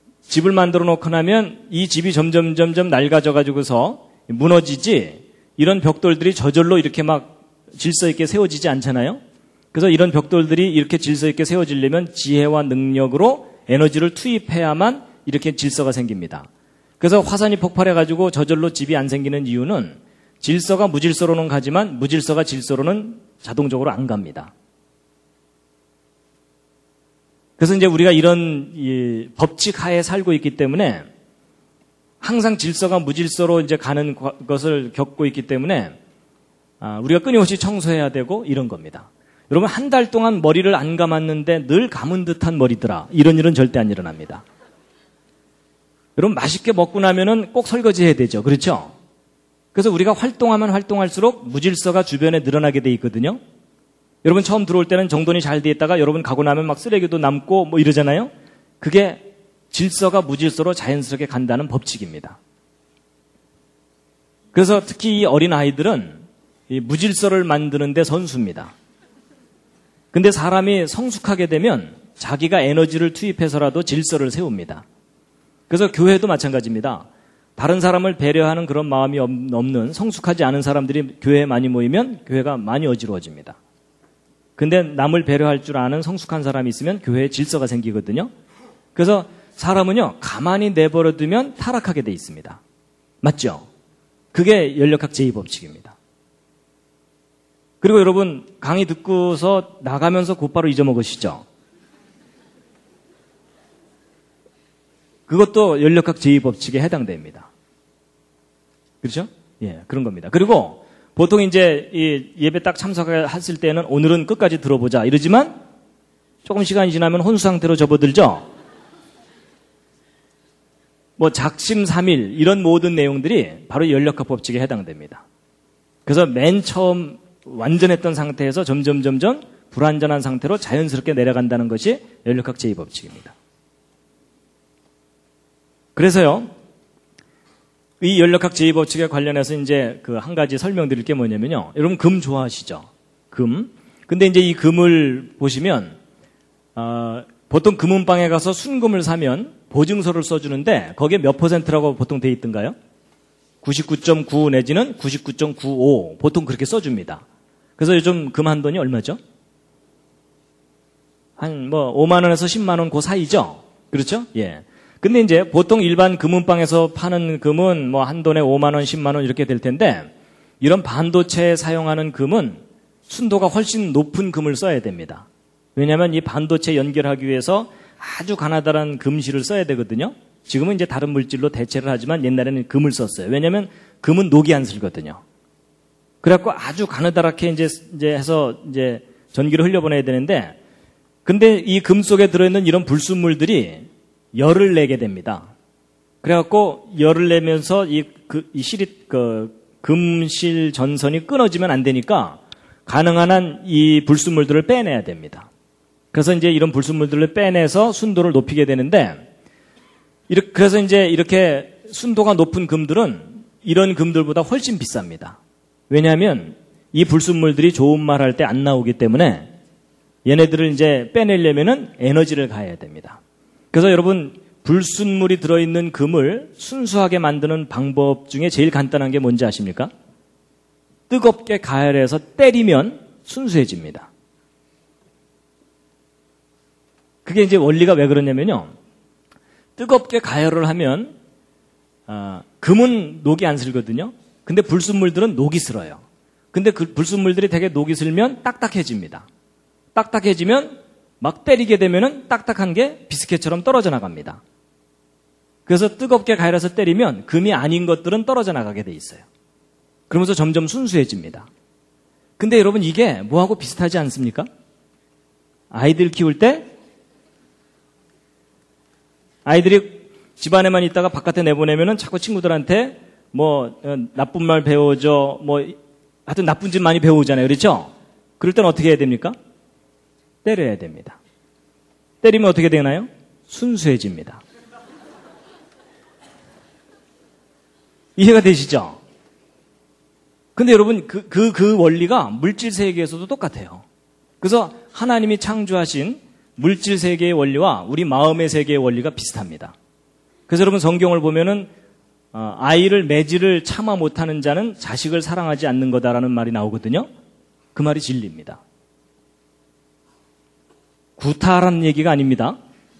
이 집이 점점 낡아져 가지고서 무너지지 이런 벽돌들이 저절로 이렇게 막 질서 있게 세워지지 않잖아요. 그래서 이런 벽돌들이 이렇게 질서 있게 세워지려면 지혜와 능력으로 에너지를 투입해야만 이렇게 질서가 생깁니다. 그래서 화산이 폭발해가지고 저절로 집이 안 생기는 이유는 질서가 무질서로는 가지만 무질서가 질서로는 자동적으로 안 갑니다. 그래서 이제 우리가 이런 이 법칙 하에 살고 있기 때문에 항상 질서가 무질서로 이제 가는 것을 겪고 있기 때문에 우리가 끊임없이 청소해야 되고 이런 겁니다. 여러분 한 달 동안 머리를 안 감았는데 늘 감은 듯한 머리더라. 이런 일은 절대 안 일어납니다. 여러분 맛있게 먹고 나면은 꼭 설거지 해야 되죠. 그렇죠? 그래서 우리가 활동하면 활동할수록 무질서가 주변에 늘어나게 돼 있거든요. 여러분 처음 들어올 때는 정돈이 잘 돼 있다가 여러분 가고 나면 막 쓰레기도 남고 뭐 이러잖아요. 그게 질서가 무질서로 자연스럽게 간다는 법칙입니다. 그래서 특히 이 어린 아이들은 이 무질서를 만드는 데 선수입니다. 근데 사람이 성숙하게 되면 자기가 에너지를 투입해서라도 질서를 세웁니다. 그래서 교회도 마찬가지입니다. 다른 사람을 배려하는 그런 마음이 없는 성숙하지 않은 사람들이 교회에 많이 모이면 교회가 많이 어지러워집니다. 근데 남을 배려할 줄 아는 성숙한 사람이 있으면 교회에 질서가 생기거든요. 그래서 사람은요, 가만히 내버려두면 타락하게 돼 있습니다. 맞죠? 그게 연력학 제2법칙입니다. 그리고 여러분, 강의 듣고서 나가면서 곧바로 잊어먹으시죠? 그것도 연력학 제2법칙에 해당됩니다. 그렇죠? 예, 그런 겁니다. 그리고 보통 이제 이 예배 딱 참석했을 때는 오늘은 끝까지 들어보자 이러지만 조금 시간이 지나면 혼수 상태로 접어들죠? 뭐 작심삼일 이런 모든 내용들이 바로 연력학 법칙에 해당됩니다. 그래서 맨 처음 완전했던 상태에서 점점 불완전한 상태로 자연스럽게 내려간다는 것이 연력학 제2법칙입니다. 그래서요, 이 연력학 제2법칙에 관련해서 이제 그 한 가지 설명드릴 게 뭐냐면요. 여러분 금 좋아하시죠? 금. 근데 이제 이 금을 보시면, 보통 금은방에 가서 순금을 사면 보증서를 써주는데 거기에 몇 %라고 보통 돼 있던가요? 99.9 내지는 99.95 보통 그렇게 써줍니다. 그래서 요즘 금 한 돈이 얼마죠? 한 뭐 5만 원에서 10만 원 그 사이죠? 그렇죠? 예. 근데 이제 보통 일반 금은방에서 파는 금은 뭐 한 돈에 5만 원, 10만 원 이렇게 될 텐데 이런 반도체에 사용하는 금은 순도가 훨씬 높은 금을 써야 됩니다. 왜냐하면 이 반도체 연결하기 위해서 아주 가나다란 금실을 써야 되거든요. 지금은 이제 다른 물질로 대체를 하지만 옛날에는 금을 썼어요. 왜냐하면 금은 녹이 안 슬거든요. 그래갖고 아주 가느다랗게 이제 해서 이제 전기를 흘려보내야 되는데, 근데 이 금 속에 들어있는 이런 불순물들이 열을 내게 됩니다. 그래갖고 열을 내면서 금실 전선이 끊어지면 안 되니까 가능한 한 이 불순물들을 빼내야 됩니다. 그래서 이제 이런 불순물들을 빼내서 순도를 높이게 되는데, 그래서 이제 이렇게 순도가 높은 금들은 이런 금들보다 훨씬 비쌉니다. 왜냐하면 이 불순물들이 좋은 말 할 때 안 나오기 때문에 얘네들을 이제 빼내려면은 에너지를 가해야 됩니다. 그래서 여러분, 불순물이 들어있는 금을 순수하게 만드는 방법 중에 제일 간단한 게 뭔지 아십니까? 뜨겁게 가열해서 때리면 순수해집니다. 그게 이제 원리가 왜 그러냐면요. 뜨겁게 가열을 하면 금은 녹이 안 슬거든요. 근데 불순물들은 녹이 슬어요. 근데 그 불순물들이 되게 녹이 슬면 딱딱해집니다. 딱딱해지면 막 때리게 되면은 딱딱한 게 비스켓처럼 떨어져 나갑니다. 그래서 뜨겁게 가열해서 때리면 금이 아닌 것들은 떨어져 나가게 돼 있어요. 그러면서 점점 순수해집니다. 근데 여러분 이게 뭐하고 비슷하지 않습니까? 아이들 키울 때 아이들이 집안에만 있다가 바깥에 내보내면은 자꾸 친구들한테 뭐 나쁜 말 배워줘, 뭐 하여튼 나쁜 짓 많이 배우잖아요. 그렇죠? 그럴 땐 어떻게 해야 됩니까? 때려야 됩니다. 때리면 어떻게 되나요? 순수해집니다. 이해가 되시죠? 근데 여러분 그 원리가 물질 세계에서도 똑같아요. 그래서 하나님이 창조하신 물질 세계의 원리와 우리 마음의 세계의 원리가 비슷합니다. 그래서 여러분 성경을 보면은 아이를 매질을 참아 못하는 자는 자식을 사랑하지 않는 거다라는 말이 나오거든요. 그 말이 진리입니다. 구타라는 얘기가 아닙니다.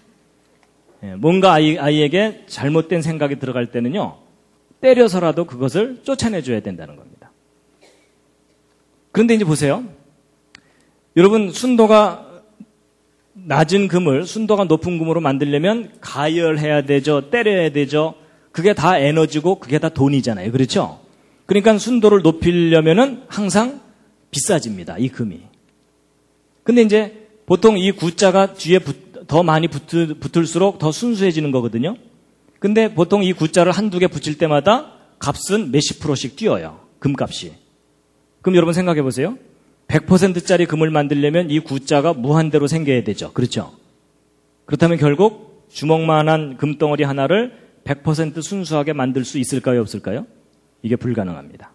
뭔가 아이에게 잘못된 생각이 들어갈 때는요, 때려서라도 그것을 쫓아내줘야 된다는 겁니다. 그런데 이제 보세요. 여러분, 순도가 낮은 금을 순도가 높은 금으로 만들려면 가열해야 되죠. 때려야 되죠. 그게 다 에너지고 그게 다 돈이잖아요. 그렇죠? 그러니까 순도를 높이려면은 항상 비싸집니다. 이 금이. 근데 이제 보통 이 구자가 뒤에 더 많이 붙을수록 더 순수해지는 거거든요. 근데 보통 이 구자를 한두 개 붙일 때마다 값은 몇십 %씩 뛰어요. 금값이. 그럼 여러분 생각해 보세요. 100%짜리 금을 만들려면 이 구자가 무한대로 생겨야 되죠. 그렇죠? 그렇다면 결국 주먹만한 금덩어리 하나를 100% 순수하게 만들 수 있을까요? 없을까요? 이게 불가능합니다.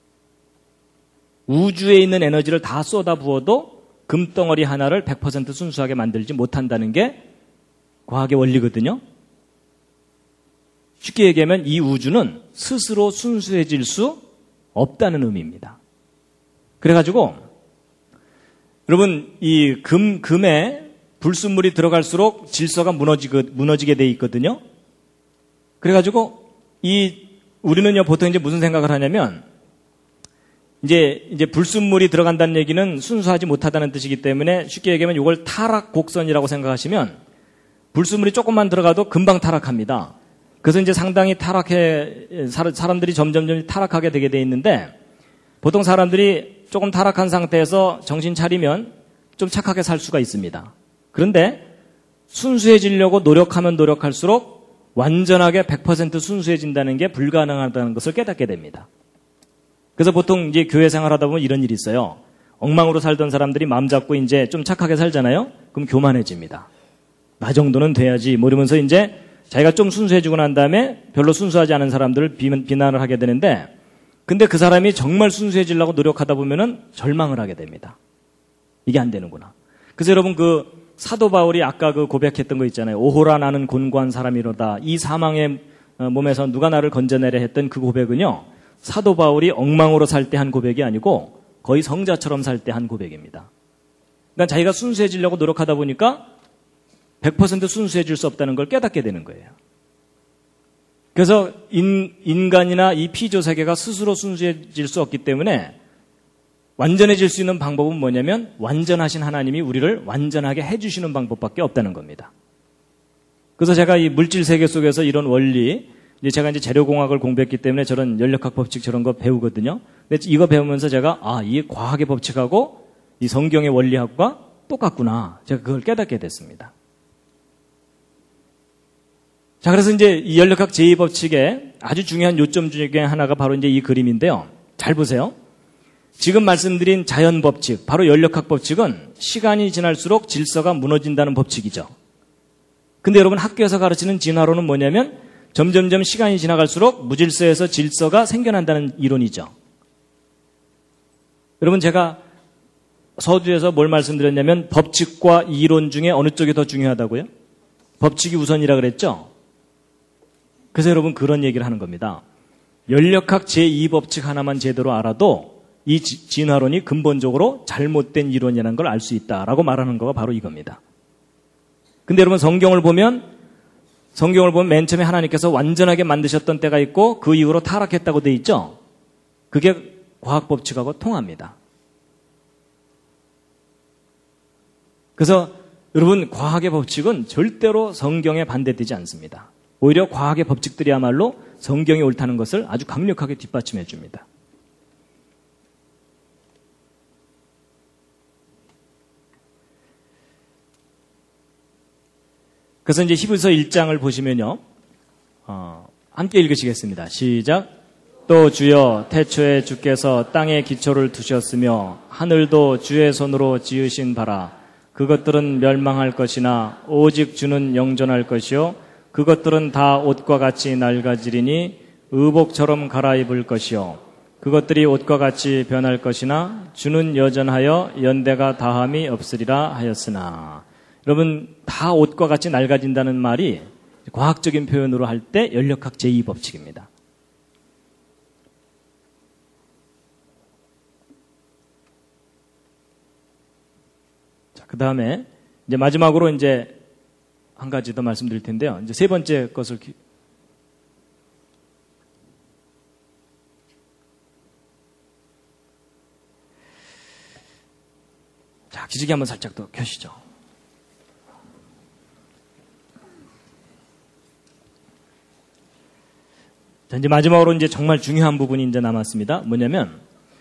우주에 있는 에너지를 다 쏟아부어도 금덩어리 하나를 100% 순수하게 만들지 못한다는 게 과학의 원리거든요. 쉽게 얘기하면 이 우주는 스스로 순수해질 수 없다는 의미입니다. 그래가지고 여러분 이 금에 불순물이 들어갈수록 질서가 무너지게 돼 있거든요. 그래가지고 우리는요 보통 이제 무슨 생각을 하냐면 이제 불순물이 들어간다는 얘기는 순수하지 못하다는 뜻이기 때문에 쉽게 얘기하면 이걸 타락 곡선이라고 생각하시면 불순물이 조금만 들어가도 금방 타락합니다. 그래서 이제 상당히 사람들이 점점 타락하게 되게 돼 있는데 보통 사람들이 조금 타락한 상태에서 정신 차리면 좀 착하게 살 수가 있습니다. 그런데 순수해지려고 노력하면 노력할수록 완전하게 100% 순수해진다는 게 불가능하다는 것을 깨닫게 됩니다. 그래서 보통 이제 교회 생활하다 보면 이런 일이 있어요. 엉망으로 살던 사람들이 마음 잡고 이제 좀 착하게 살잖아요. 그럼 교만해집니다. 나 정도는 돼야지 뭐 이러면서 이제 자기가 좀 순수해지고 난 다음에 별로 순수하지 않은 사람들을 비난을 하게 되는데 근데 그 사람이 정말 순수해지려고 노력하다 보면은 절망을 하게 됩니다. 이게 안 되는구나. 그래서 여러분 사도 바울이 아까 고백했던 거 있잖아요. 오호라 나는 곤고한 사람이로다. 이 사망의 몸에서 누가 나를 건져내려 했던 그 고백은요. 사도 바울이 엉망으로 살 때 한 고백이 아니고 거의 성자처럼 살 때 한 고백입니다. 그러니까 자기가 순수해지려고 노력하다 보니까 100% 순수해질 수 없다는 걸 깨닫게 되는 거예요. 그래서 인간이나 이 피조 세계가 스스로 순수해질 수 없기 때문에 완전해질 수 있는 방법은 뭐냐면 완전하신 하나님이 우리를 완전하게 해주시는 방법밖에 없다는 겁니다. 그래서 제가 이 물질 세계 속에서 이런 원리, 제가 이제 재료공학을 공부했기 때문에 저런 연력학 법칙 저런 거 배우거든요. 근데 이거 배우면서 제가 이 과학의 법칙하고 이 성경의 원리학과 똑같구나. 제가 그걸 깨닫게 됐습니다. 자, 그래서 이제 이 연력학 제2법칙의 아주 중요한 요점 중에 하나가 바로 이제 이 그림인데요. 잘 보세요. 지금 말씀드린 자연 법칙, 바로 연력학 법칙은 시간이 지날수록 질서가 무너진다는 법칙이죠. 근데 여러분 학교에서 가르치는 진화론은 뭐냐면 점점점 시간이 지나갈수록 무질서에서 질서가 생겨난다는 이론이죠. 여러분 제가 서두에서 뭘 말씀드렸냐면 법칙과 이론 중에 어느 쪽이 더 중요하다고요? 법칙이 우선이라 그랬죠? 그래서 여러분 그런 얘기를 하는 겁니다. 연력학 제2법칙 하나만 제대로 알아도 이 진화론이 근본적으로 잘못된 이론이라는 걸 알 수 있다라고 말하는 거가 바로 이겁니다. 근데 여러분 성경을 보면 맨 처음에 하나님께서 완전하게 만드셨던 때가 있고 그 이후로 타락했다고 돼 있죠? 그게 과학 법칙하고 통합니다. 그래서 여러분 과학의 법칙은 절대로 성경에 반대되지 않습니다. 오히려 과학의 법칙들이야말로 성경이 옳다는 것을 아주 강력하게 뒷받침해 줍니다. 그래서 이제 히브리서 1장을 보시면요. 함께 읽으시겠습니다. 시작. 또 주여 태초에 주께서 땅에 기초를 두셨으며 하늘도 주의 손으로 지으신 바라. 그것들은 멸망할 것이나 오직 주는 영존할 것이요 그것들은 다 옷과 같이 낡아지리니 의복처럼 갈아입을 것이요 그것들이 옷과 같이 변할 것이나 주는 여전하여 연대가 다함이 없으리라 하였으나. 여러분 다 옷과 같이 낡아진다는 말이 과학적인 표현으로 할 때 연력학 제2법칙입니다. 자, 그 다음에 이제 마지막으로 이제 한 가지 더 말씀드릴 텐데요. 이제 세 번째 것을 자, 기지개 한번 살짝 더 켜시죠. 자, 이제 마지막으로 이제 정말 중요한 부분이 이제 남았습니다. 뭐냐면,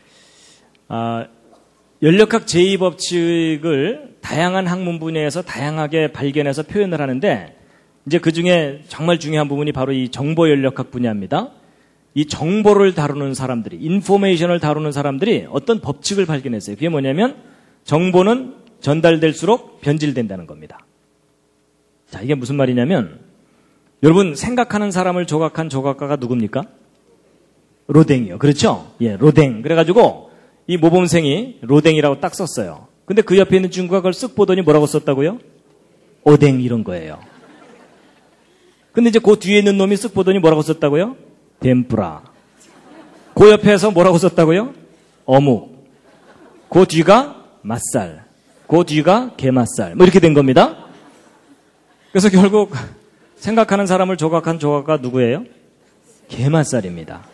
연력학 제2법칙을 다양한 학문 분야에서 다양하게 발견해서 표현을 하는데, 이제 그 중에 정말 중요한 부분이 바로 이 정보 연력학 분야입니다. 이 정보를 다루는 사람들이, 인포메이션을 다루는 사람들이 어떤 법칙을 발견했어요. 그게 뭐냐면, 정보는 전달될수록 변질된다는 겁니다. 자, 이게 무슨 말이냐면, 여러분 생각하는 사람을 조각한 조각가가 누굽니까? 로댕이요. 그렇죠? 예, 로댕. 그래가지고 이 모범생이 로댕이라고 딱 썼어요. 근데 그 옆에 있는 친구가 그걸 쓱 보더니 뭐라고 썼다고요? 오댕 이런 거예요. 근데 이제 그 뒤에 있는 놈이 쓱 보더니 뭐라고 썼다고요? 덴뿌라. 그 옆에서 뭐라고 썼다고요? 어묵. 그 뒤가 맛살. 그 뒤가 게맛살. 뭐 이렇게 된 겁니다. 그래서 결국 생각하는 사람을 조각한 조각가 누구예요? 게맛살입니다.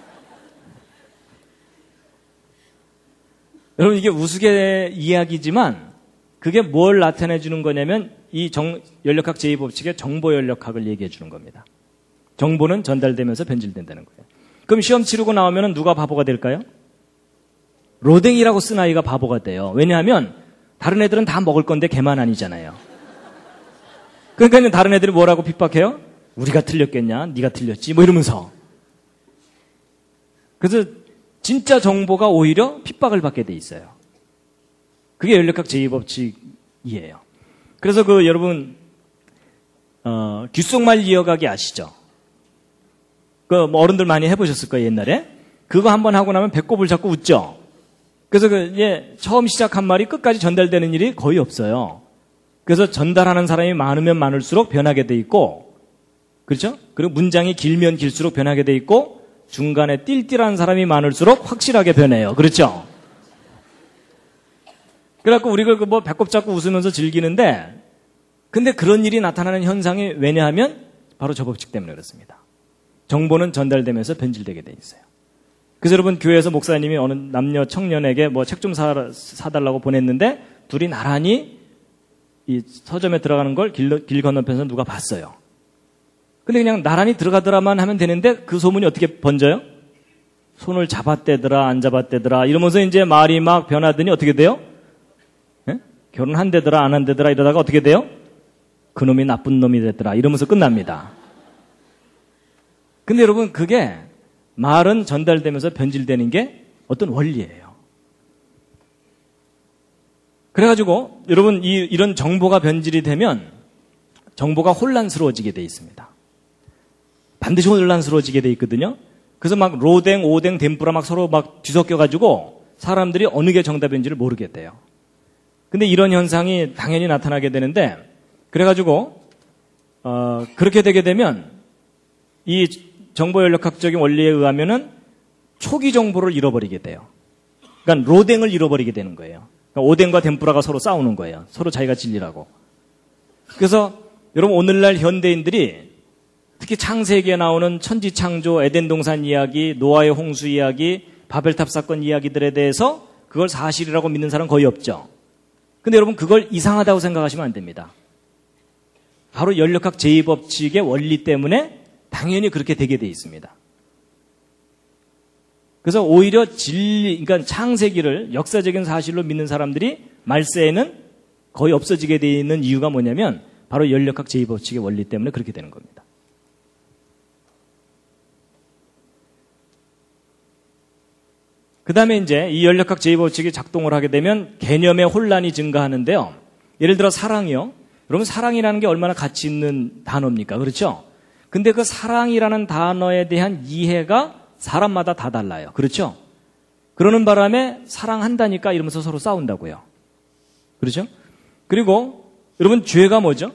여러분 이게 우스개 이야기지만 그게 뭘 나타내 주는 거냐면 이 연력학 제2법칙의 정보 연력학을 얘기해 주는 겁니다. 정보는 전달되면서 변질된다는 거예요. 그럼 시험 치르고 나오면 누가 바보가 될까요? 로댕이라고 쓴 아이가 바보가 돼요. 왜냐하면 다른 애들은 다 먹을 건데 걔만 아니잖아요. 그러니까 다른 애들이 뭐라고 핍박해요? 우리가 틀렸겠냐? 네가 틀렸지? 뭐 이러면서. 그래서 진짜 정보가 오히려 핍박을 받게 돼 있어요. 그게 연력학 제2법칙이에요. 그래서 여러분 귓속말 이어가기 아시죠? 뭐 어른들 많이 해보셨을 거예요 옛날에. 그거 한번 하고 나면 배꼽을 잡고 웃죠. 그래서 처음 시작한 말이 끝까지 전달되는 일이 거의 없어요. 그래서 전달하는 사람이 많으면 많을수록 변하게 돼 있고, 그렇죠? 그리고 문장이 길면 길수록 변하게 돼 있고, 중간에 띨띨한 사람이 많을수록 확실하게 변해요. 그렇죠? 그래갖고 우리가 뭐 배꼽 잡고 웃으면서 즐기는데, 근데 그런 일이 나타나는 현상이 왜냐하면 바로 저 법칙 때문에 그렇습니다. 정보는 전달되면서 변질되게 돼 있어요. 그래서 여러분 교회에서 목사님이 어느 남녀 청년에게 뭐 책 좀 사달라고 보냈는데 둘이 나란히 이 서점에 들어가는 걸 길 건너편에서 누가 봤어요. 근데 그냥 나란히 들어가더라만 하면 되는데 그 소문이 어떻게 번져요? 손을 잡았대더라 안 잡았대더라 이러면서 이제 말이 막 변하더니 어떻게 돼요? 예? 결혼한대더라 안 한대더라 이러다가 어떻게 돼요? 그놈이 나쁜 놈이 됐더라 이러면서 끝납니다. 근데 여러분 그게 말은 전달되면서 변질되는 게 어떤 원리예요. 그래가지고 여러분 이런 정보가 변질이 되면 정보가 혼란스러워지게 돼 있습니다. 반드시 혼란스러워지게 돼 있거든요. 그래서 막 로댕, 오댕, 덴뿌라 막 서로 막 뒤섞여가지고 사람들이 어느 게 정답인지를 모르게 돼요. 근데 이런 현상이 당연히 나타나게 되는데 그래가지고 그렇게 되게 되면 이 정보연력학적인 원리에 의하면은 초기 정보를 잃어버리게 돼요. 그러니까 로댕을 잃어버리게 되는 거예요. 그러니까 오뎅과 덴뿌라가 서로 싸우는 거예요. 서로 자기가 진리라고. 그래서 여러분 오늘날 현대인들이 특히 창세기에 나오는 천지창조, 에덴동산 이야기, 노아의 홍수 이야기, 바벨탑 사건 이야기들에 대해서 그걸 사실이라고 믿는 사람 거의 없죠. 근데 여러분 그걸 이상하다고 생각하시면 안 됩니다. 바로 연력학 제2법칙의 원리 때문에 당연히 그렇게 되게 돼 있습니다. 그래서 오히려 그러니까 창세기를 역사적인 사실로 믿는 사람들이 말세에는 거의 없어지게 돼 있는 이유가 뭐냐면 바로 연력학 제2법칙의 원리 때문에 그렇게 되는 겁니다. 그 다음에 이제 이 연력학 제2법칙이 작동을 하게 되면 개념의 혼란이 증가하는데요. 예를 들어 사랑이요. 여러분 사랑이라는 게 얼마나 가치 있는 단어입니까? 그렇죠? 근데 그 사랑이라는 단어에 대한 이해가 사람마다 다 달라요. 그렇죠? 그러는 바람에 사랑한다니까 이러면서 서로 싸운다고요. 그렇죠? 그리고 여러분 죄가 뭐죠?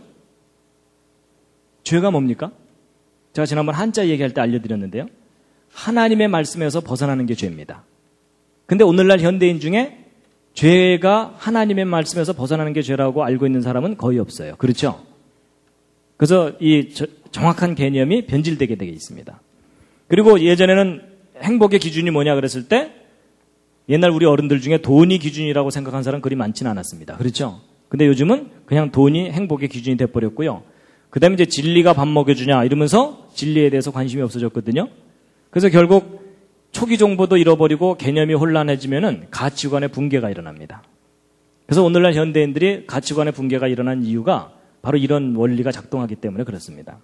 죄가 뭡니까? 제가 지난번 한자 얘기할 때 알려드렸는데요. 하나님의 말씀에서 벗어나는 게 죄입니다. 근데 오늘날 현대인 중에 죄가 하나님의 말씀에서 벗어나는 게 죄라고 알고 있는 사람은 거의 없어요. 그렇죠? 그래서 이 정확한 개념이 변질되게 되어 있습니다. 그리고 예전에는 행복의 기준이 뭐냐 그랬을 때 옛날 우리 어른들 중에 돈이 기준이라고 생각한 사람 그리 많지는 않았습니다. 그렇죠? 근데 요즘은 그냥 돈이 행복의 기준이 돼버렸고요. 그 다음에 이제 진리가 밥 먹여주냐 이러면서 진리에 대해서 관심이 없어졌거든요. 그래서 결국 초기 정보도 잃어버리고 개념이 혼란해지면은 가치관의 붕괴가 일어납니다. 그래서 오늘날 현대인들이 가치관의 붕괴가 일어난 이유가 바로 이런 원리가 작동하기 때문에 그렇습니다.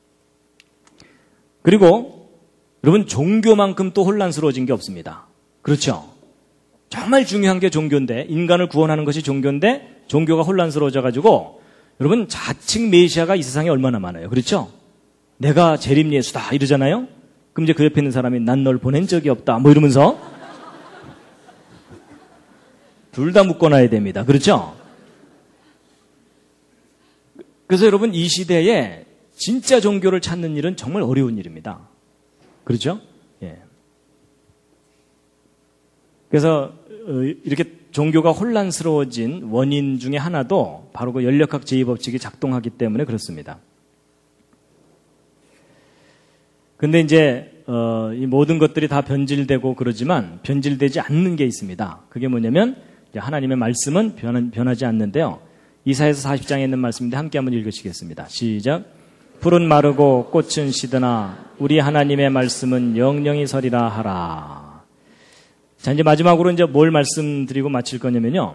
그리고 여러분 종교만큼 또 혼란스러워진 게 없습니다. 그렇죠? 정말 중요한 게 종교인데 인간을 구원하는 것이 종교인데 종교가 혼란스러워져 가지고 여러분 자칭 메시아가 이 세상에 얼마나 많아요. 그렇죠? 내가 재림 예수다 이러잖아요. 그럼 이제 그 옆에 있는 사람이 난 널 보낸 적이 없다 뭐 이러면서 둘 다 묶어놔야 됩니다. 그렇죠? 그래서 여러분 이 시대에 진짜 종교를 찾는 일은 정말 어려운 일입니다. 그렇죠? 예. 그래서 이렇게 종교가 혼란스러워진 원인 중에 하나도 바로 그 연력학 제2법칙이 작동하기 때문에 그렇습니다. 근데 이제 이 모든 것들이 다 변질되고 그러지만 변질되지 않는 게 있습니다. 그게 뭐냐면 하나님의 말씀은 변하지 않는데요. 이사야서 40장에 있는 말씀인데 함께 한번 읽으시겠습니다. 시작. 풀은 마르고 꽃은 시드나 우리 하나님의 말씀은 영영이 서리라 하라. 자, 이제 마지막으로 이제 뭘 말씀드리고 마칠 거냐면요.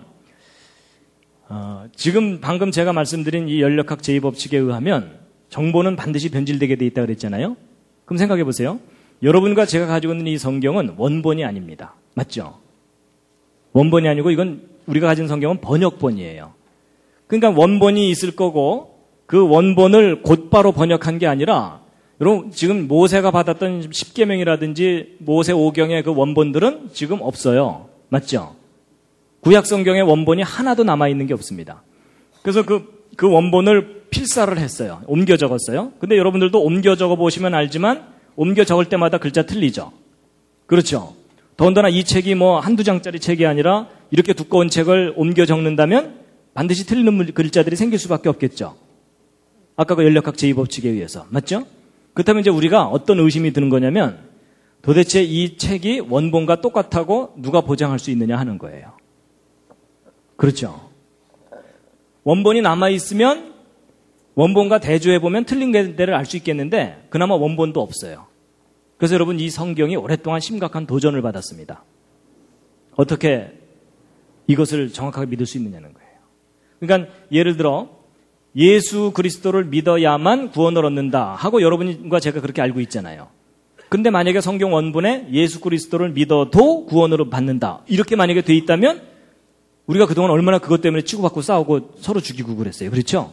지금 방금 제가 말씀드린 이 연력학 제2법칙에 의하면 정보는 반드시 변질되게 돼 있다 그랬잖아요. 그럼 생각해 보세요. 여러분과 제가 가지고 있는 이 성경은 원본이 아닙니다. 맞죠? 원본이 아니고 이건 우리가 가진 성경은 번역본이에요. 그러니까 원본이 있을 거고 그 원본을 곧바로 번역한 게 아니라 여러분 지금 모세가 받았던 십계명이라든지 모세 오경의 그 원본들은 지금 없어요. 맞죠? 구약 성경의 원본이 하나도 남아있는 게 없습니다. 그래서 그 원본을 필사를 했어요. 옮겨 적었어요. 근데 여러분들도 옮겨 적어 보시면 알지만 옮겨 적을 때마다 글자 틀리죠. 그렇죠? 더군다나 이 책이 뭐 한두 장짜리 책이 아니라 이렇게 두꺼운 책을 옮겨 적는다면 반드시 틀리는 글자들이 생길 수밖에 없겠죠. 아까 그 연력학 제2법칙에 의해서. 맞죠? 그렇다면 이제 우리가 어떤 의심이 드는 거냐면 도대체 이 책이 원본과 똑같다고 누가 보장할 수 있느냐 하는 거예요. 그렇죠? 원본이 남아있으면 원본과 대조해보면 틀린 데를 알 수 있겠는데 그나마 원본도 없어요. 그래서 여러분 이 성경이 오랫동안 심각한 도전을 받았습니다. 어떻게 이것을 정확하게 믿을 수 있느냐는 거예요. 그러니까 예를 들어 예수 그리스도를 믿어야만 구원을 얻는다 하고 여러분과 제가 그렇게 알고 있잖아요. 근데 만약에 성경 원본에 예수 그리스도를 믿어도 구원을 받는다 이렇게 만약에 돼 있다면 우리가 그동안 얼마나 그것 때문에 치고받고 싸우고 서로 죽이고 그랬어요. 그렇죠?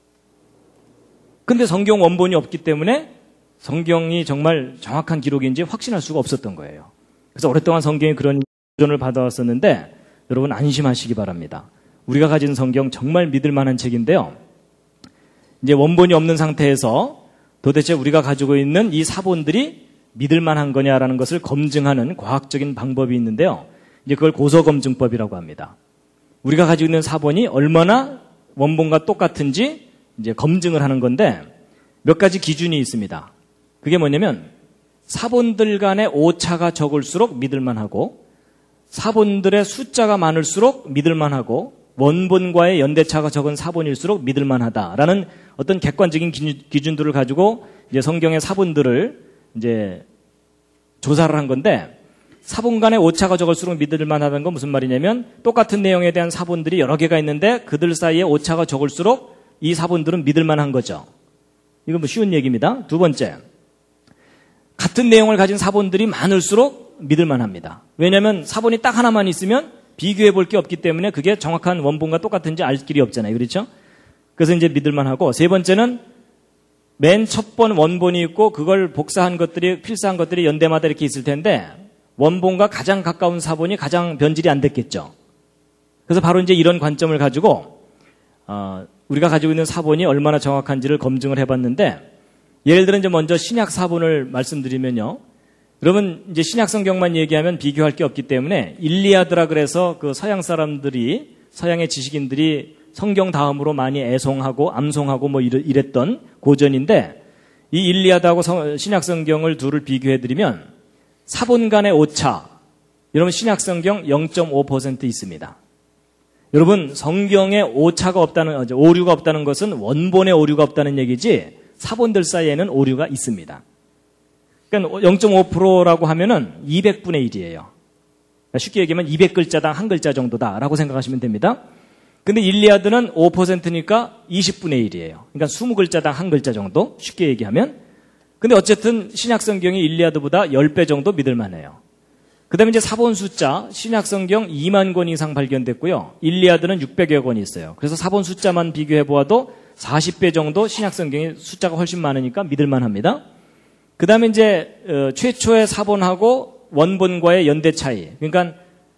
근데 성경 원본이 없기 때문에 성경이 정말 정확한 기록인지 확신할 수가 없었던 거예요. 그래서 오랫동안 성경이 그런 도전을 받아왔었는데 여러분 안심하시기 바랍니다. 우리가 가진 성경 정말 믿을 만한 책인데요. 이제 원본이 없는 상태에서 도대체 우리가 가지고 있는 이 사본들이 믿을 만한 거냐라는 것을 검증하는 과학적인 방법이 있는데요. 이제 그걸 고서검증법이라고 합니다. 우리가 가지고 있는 사본이 얼마나 원본과 똑같은지 이제 검증을 하는 건데 몇 가지 기준이 있습니다. 그게 뭐냐면 사본들 간의 오차가 적을수록 믿을만하고 사본들의 숫자가 많을수록 믿을만하고 원본과의 연대차가 적은 사본일수록 믿을만하다라는 어떤 객관적인 기준들을 가지고 이제 성경의 사본들을 이제 조사를 한 건데 사본 간의 오차가 적을수록 믿을만하다는 건 무슨 말이냐면 똑같은 내용에 대한 사본들이 여러 개가 있는데 그들 사이에 오차가 적을수록 이 사본들은 믿을만한 거죠. 이건 뭐 쉬운 얘기입니다. 두 번째, 같은 내용을 가진 사본들이 많을수록 믿을만합니다. 왜냐하면 사본이 딱 하나만 있으면 비교해 볼 게 없기 때문에 그게 정확한 원본과 똑같은지 알 길이 없잖아요. 그렇죠? 그래서 이제 믿을만하고 세 번째는 맨 첫 번 원본이 있고 그걸 복사한 것들이 필사한 것들이 연대마다 이렇게 있을 텐데 원본과 가장 가까운 사본이 가장 변질이 안 됐겠죠. 그래서 바로 이제 이런 관점을 가지고 우리가 가지고 있는 사본이 얼마나 정확한지를 검증을 해봤는데 예를 들어 이제 먼저 신약 사본을 말씀드리면요. 여러분 이제 신약 성경만 얘기하면 비교할 게 없기 때문에 일리아드라 그래서 그 서양 사람들이 서양의 지식인들이 성경 다음으로 많이 애송하고 암송하고 뭐 이랬던 고전인데 이 일리아드하고 신약 성경을 둘을 비교해드리면 사본 간의 오차 여러분 신약 성경 0.5% 있습니다. 여러분 성경에 오차가 없다는 오류가 없다는 것은 원본에 오류가 없다는 얘기지 사본들 사이에는 오류가 있습니다. 그러니까 0.5%라고 하면은 200분의 1이에요. 쉽게 얘기하면 200글자당 한 글자 정도다라고 생각하시면 됩니다. 근데 일리아드는 5%니까 20분의 1이에요. 그러니까 20글자당 한 글자 정도 쉽게 얘기하면. 근데 어쨌든 신약 성경이 일리아드보다 10배 정도 믿을 만해요. 그다음에 이제 사본 숫자 신약 성경 2만 권 이상 발견됐고요. 일리아드는 600여 권이 있어요. 그래서 사본 숫자만 비교해 보아도 40배 정도 신약 성경의 숫자가 훨씬 많으니까 믿을 만합니다. 그다음에 이제 최초의 사본하고 원본과의 연대 차이. 그러니까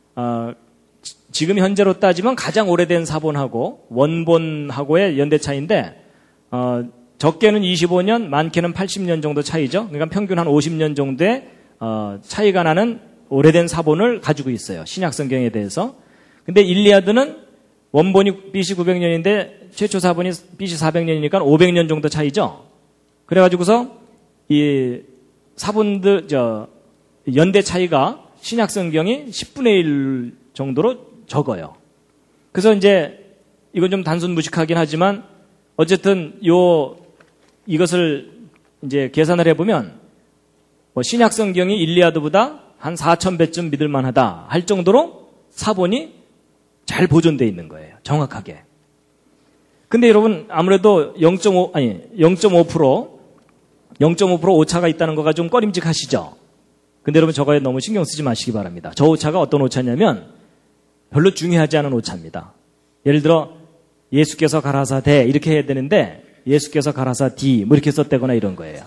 지금 현재로 따지면 가장 오래된 사본하고 원본하고의 연대 차이인데 적게는 25년, 많게는 80년 정도 차이죠. 그러니까 평균 한 50년 정도의 차이가 나는 오래된 사본을 가지고 있어요. 신약 성경에 대해서. 근데 일리아드는 원본이 BC 900년인데 최초 사본이 BC 400년이니까 500년 정도 차이죠. 그래가지고서 이 사본들 연대 차이가 신약 성경이 10분의 1 정도로 적어요. 그래서 이제 이건 좀 단순 무식하긴 하지만 어쨌든 이것을 이제 계산을 해보면 신약 성경이 일리아드보다 한 4,000배쯤 믿을만하다 할 정도로 사본이 잘 보존되어 있는 거예요. 정확하게. 근데 여러분 아무래도 0.5% 오차가 있다는 거가 좀 꺼림직하시죠? 근데 여러분 저거에 너무 신경 쓰지 마시기 바랍니다. 저 오차가 어떤 오차냐면 별로 중요하지 않은 오차입니다. 예를 들어 예수께서 가라사대 이렇게 해야 되는데 예수께서 가라사디 뭐 이렇게 썼다거나 이런 거예요.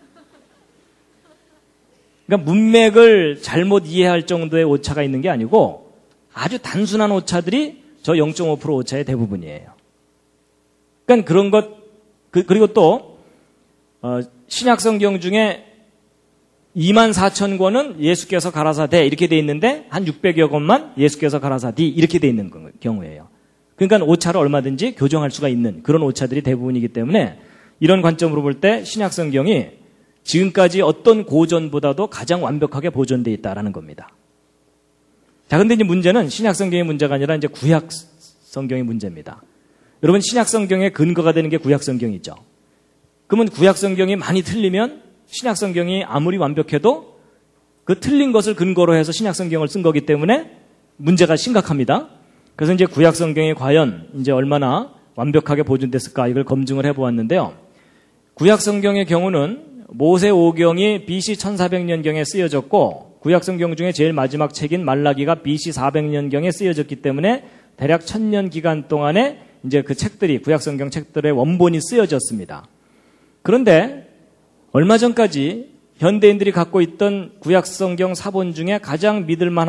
그러니까 문맥을 잘못 이해할 정도의 오차가 있는 게 아니고 아주 단순한 오차들이 저 0.5% 오차의 대부분이에요. 그러니까 그런 것 그리고 또 신약 성경 중에 24,000권은 예수께서 가라사대 이렇게 돼 있는데 한 600여 권만 예수께서 가라사디 이렇게 돼 있는 경우예요. 그러니까 오차를 얼마든지 교정할 수가 있는 그런 오차들이 대부분이기 때문에 이런 관점으로 볼 때 신약 성경이 지금까지 어떤 고전보다도 가장 완벽하게 보존되어 있다라는 겁니다. 자, 근데 이제 문제는 신약 성경의 문제가 아니라 이제 구약 성경의 문제입니다. 여러분 신약 성경의 근거가 되는 게 구약 성경이죠. 그러면 구약 성경이 많이 틀리면 신약 성경이 아무리 완벽해도 그 틀린 것을 근거로 해서 신약 성경을 쓴 거기 때문에 문제가 심각합니다. 그래서 이제 구약 성경이 과연 이제 얼마나 완벽하게 보존됐을까 이걸 검증을 해보았는데요. 구약 성경의 경우는 모세 오경이 BC 1400년경에 쓰여졌고 구약 성경 중에 제일 마지막 책인 말라기가 BC 400년경에 쓰여졌기 때문에 대략 1000년 기간 동안에 이제 그 책들이 구약 성경 책들의 원본이 쓰여졌습니다. 그런데 얼마 전까지 현대인들이 갖고 있던 구약 성경 사본 중에 가장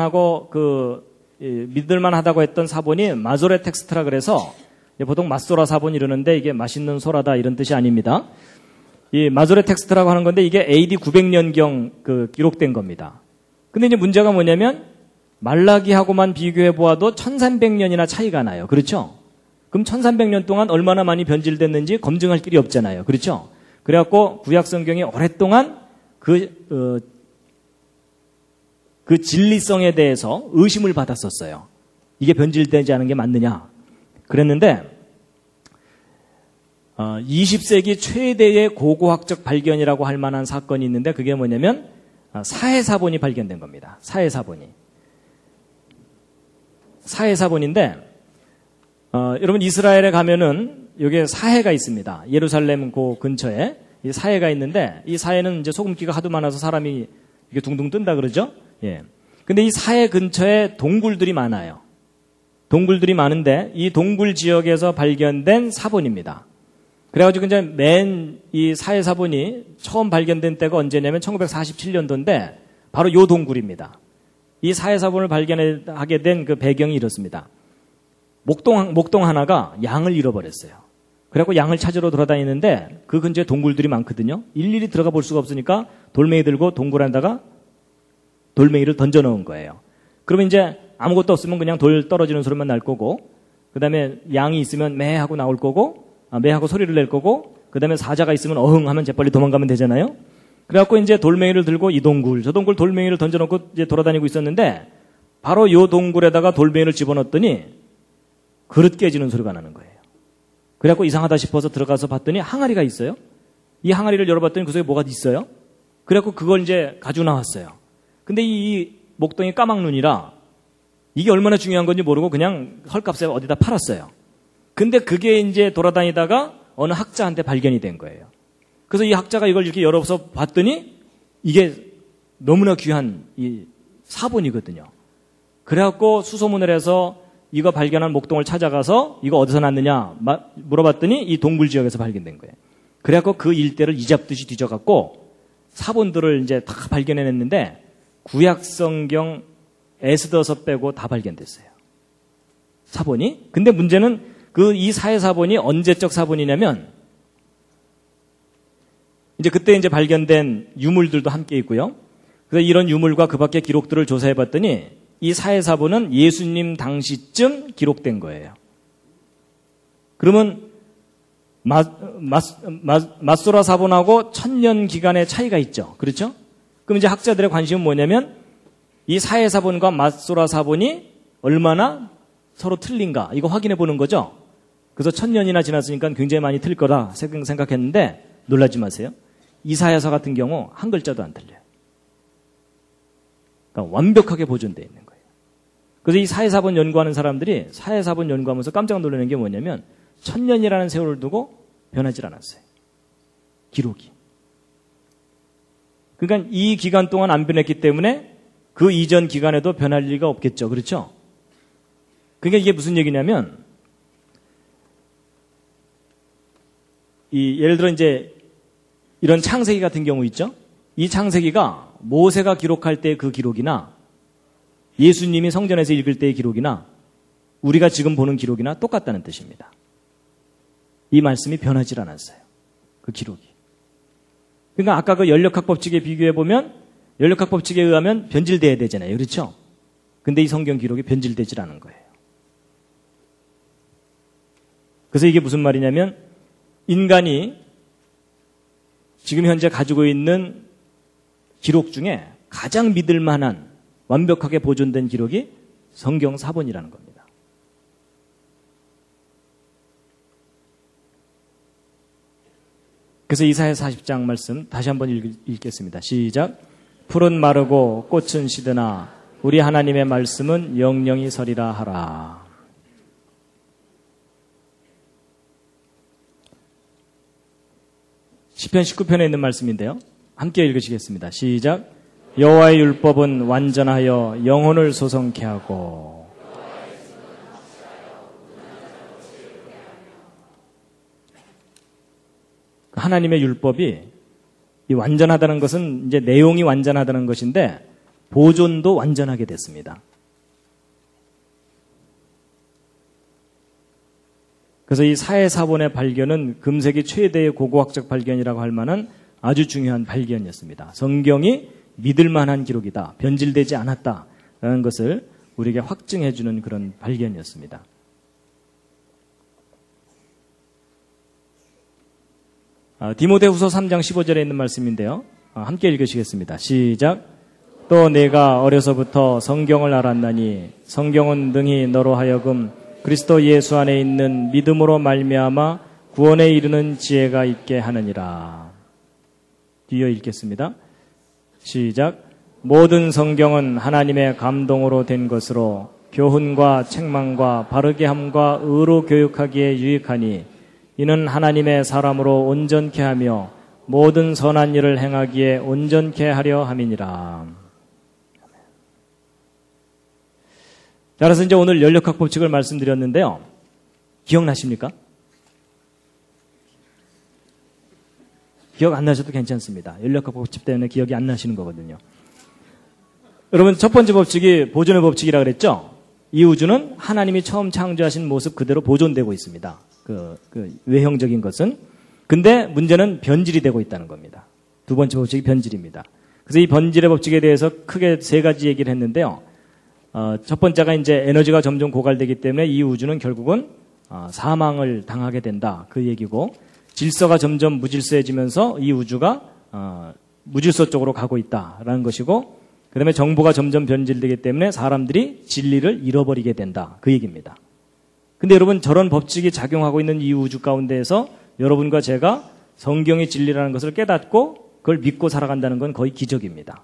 믿을만하다고 했던 사본이 마소레 텍스트라 그래서 보통 맛소라 사본 이러는데 이게 맛있는 소라다 이런 뜻이 아닙니다. 이 마소레 텍스트라고 하는 건데 이게 AD 900년경 기록된 겁니다. 근데 이제 문제가 뭐냐면 말라기하고만 비교해 보아도 1300년이나 차이가 나요. 그렇죠? 그럼 1300년 동안 얼마나 많이 변질됐는지 검증할 길이 없잖아요. 그렇죠? 그래갖고 구약 성경이 오랫동안 그 진리성에 대해서 의심을 받았었어요. 이게 변질되지 않은 게 맞느냐. 그랬는데 20세기 최대의 고고학적 발견이라고 할 만한 사건이 있는데 그게 뭐냐면 사해사본이 발견된 겁니다. 사해사본인데 여러분 이스라엘에 가면은 여기에 사해가 있습니다. 예루살렘 그 근처에 이 사해가 있는데 이 사해는 이제 소금기가 하도 많아서 사람이 이게 둥둥 뜬다 그러죠. 예. 근데 이 사해 근처에 동굴들이 많아요. 동굴들이 많은데 이 동굴 지역에서 발견된 사본입니다. 그래가지고 이제 맨 이 사해 사본이 처음 발견된 때가 언제냐면 1947년도인데 바로 요 동굴입니다. 이 사해 사본을 발견하게 된 그 배경이 이렇습니다. 목동 하나가 양을 잃어버렸어요. 그래갖고 양을 찾으러 돌아다니는데 그 근처에 동굴들이 많거든요. 일일이 들어가 볼 수가 없으니까 돌멩이 들고 동굴 안에다가 돌멩이를 던져 넣은 거예요. 그러면 이제 아무것도 없으면 그냥 돌 떨어지는 소리만 날 거고 그 다음에 양이 있으면 매 하고 나올 거고 매 하고 소리를 낼 거고 그 다음에 사자가 있으면 어흥 하면 재빨리 도망가면 되잖아요. 그래갖고 이제 돌멩이를 들고 이 동굴 저 동굴 돌멩이를 던져놓고 이제 돌아다니고 있었는데 바로 요 동굴에다가 돌멩이를 집어넣었더니 그릇 깨지는 소리가 나는 거예요. 그래갖고 이상하다 싶어서 들어가서 봤더니 항아리가 있어요. 이 항아리를 열어봤더니 그 속에 뭐가 있어요. 그래갖고 그걸 이제 가지고 나왔어요. 근데 이 목동이 까막눈이라 이게 얼마나 중요한 건지 모르고 그냥 헐값에 어디다 팔았어요. 근데 그게 이제 돌아다니다가 어느 학자한테 발견이 된 거예요. 그래서 이 학자가 이걸 이렇게 열어서 봤더니 이게 너무나 귀한 이 사본이거든요. 그래갖고 수소문을 해서 이거 발견한 목동을 찾아가서 이거 어디서 났느냐 물어봤더니 이 동굴 지역에서 발견된 거예요. 그래갖고 그 일대를 이잡듯이 뒤져갖고 사본들을 이제 다 발견해냈는데 구약성경 에스더서 빼고 다 발견됐어요. 사본이. 근데 문제는 이 사해 사본이 언제적 사본이냐면 이제 그때 이제 발견된 유물들도 함께 있고요. 그래서 이런 유물과 그 밖의 기록들을 조사해 봤더니 이 사해사본은 예수님 당시쯤 기록된 거예요. 그러면 맞소라 사본하고 1000년 기간의 차이가 있죠. 그렇죠? 그럼 이제 학자들의 관심은 뭐냐면 이 사해사본과 맞소라 사본이 얼마나 서로 틀린가 이거 확인해 보는 거죠. 그래서 1000년이나 지났으니까 굉장히 많이 틀릴 거다 생각했는데 놀라지 마세요. 이사야서 같은 경우 한 글자도 안 틀려요. 그러니까 완벽하게 보존되어 있는 거예요. 그래서 이 사해사본 연구하는 사람들이 사해사본 연구하면서 깜짝 놀라는 게 뭐냐면 1000년이라는 세월을 두고 변하지 않았어요. 기록이. 그러니까 이 기간 동안 안 변했기 때문에 그 이전 기간에도 변할 리가 없겠죠. 그렇죠? 그러니까 이게 무슨 얘기냐면 예를 들어 이제 이런 창세기 같은 경우 있죠? 이 창세기가 모세가 기록할 때 그 기록이나 예수님이 성전에서 읽을 때의 기록이나 우리가 지금 보는 기록이나 똑같다는 뜻입니다. 이 말씀이 변하지 않았어요. 그 기록이. 그러니까 아까 그 연력학 법칙에 비교해 보면 연력학 법칙에 의하면 변질돼야 되잖아요. 그렇죠? 근데 이 성경 기록이 변질되질 않은 거예요. 그래서 이게 무슨 말이냐면 인간이 지금 현재 가지고 있는 기록 중에 가장 믿을 만한 완벽하게 보존된 기록이 성경 사본이라는 겁니다. 그래서 이사야 40장 말씀 다시 한번 읽겠습니다. 시작. 풀은 마르고 꽃은 시드나 우리 하나님의 말씀은 영영이 서리라 하라. 시편 19편에 있는 말씀인데요. 함께 읽으시겠습니다. 시작. 여호와의 율법은 완전하여 영혼을 소성케 하고 하나님의 율법이 이 완전하다는 것은 이제 내용이 완전하다는 것인데 보존도 완전하게 됐습니다. 그래서 이 사해사본의 발견은 금세기 최대의 고고학적 발견이라고 할 만한 아주 중요한 발견이었습니다. 성경이 믿을 만한 기록이다. 변질되지 않았다라는 것을 우리에게 확증해 주는 그런 발견이었습니다. 디모데후서 3장 15절에 있는 말씀인데요. 함께 읽으시겠습니다. 시작. 또 내가 어려서부터 성경을 알았나니 성경은 능히 너로 하여금 그리스도 예수 안에 있는 믿음으로 말미암아 구원에 이르는 지혜가 있게 하느니라. 뒤이어 읽겠습니다. 시작. 모든 성경은 하나님의 감동으로 된 것으로 교훈과 책망과 바르게 함과 의로 교육하기에 유익하니 이는 하나님의 사람으로 온전케 하며 모든 선한 일을 행하기에 온전케 하려 함이니라. 따라서 이제 오늘 연력학 법칙을 말씀드렸는데요. 기억나십니까? 기억 안 나셔도 괜찮습니다. 연력학 법칙 때문에 기억이 안 나시는 거거든요. 여러분 첫 번째 법칙이 보존의 법칙이라 그랬죠? 이 우주는 하나님이 처음 창조하신 모습 그대로 보존되고 있습니다. 그 외형적인 것은. 근데 문제는 변질이 되고 있다는 겁니다. 두 번째 법칙이 변질입니다. 그래서 이 변질의 법칙에 대해서 크게 세 가지 얘기를 했는데요. 첫 번째가 이제 에너지가 점점 고갈되기 때문에 이 우주는 결국은 사망을 당하게 된다. 그 얘기고 질서가 점점 무질서해지면서 이 우주가 무질서 쪽으로 가고 있다라는 것이고 그 다음에 정보가 점점 변질되기 때문에 사람들이 진리를 잃어버리게 된다. 그 얘기입니다. 근데 여러분 저런 법칙이 작용하고 있는 이 우주 가운데에서 여러분과 제가 성경의 진리라는 것을 깨닫고 그걸 믿고 살아간다는 건 거의 기적입니다.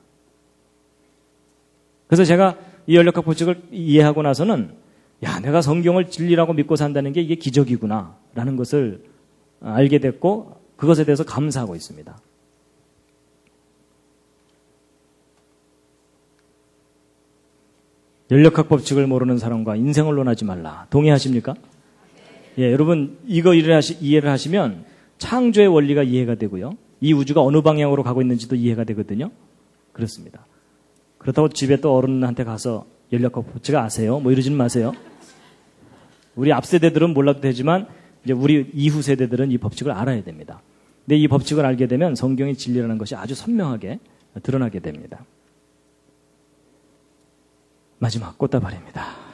그래서 제가 이 연력학 법칙을 이해하고 나서는 야, 내가 성경을 진리라고 믿고 산다는 게 이게 기적이구나 라는 것을 알게 됐고 그것에 대해서 감사하고 있습니다. 연력학 법칙을 모르는 사람과 인생을 논하지 말라. 동의하십니까? 예, 여러분 이거 이해를 하시면 창조의 원리가 이해가 되고요. 이 우주가 어느 방향으로 가고 있는지도 이해가 되거든요. 그렇습니다. 그렇다고 집에 또 어른한테 가서 연력학 법칙 아세요? 뭐 이러지는 마세요. 우리 앞 세대들은 몰라도 되지만 이제 우리 이후 세대들은 이 법칙을 알아야 됩니다. 근데 이 법칙을 알게 되면 성경의 진리라는 것이 아주 선명하게 드러나게 됩니다. 마지막 꽃다발입니다.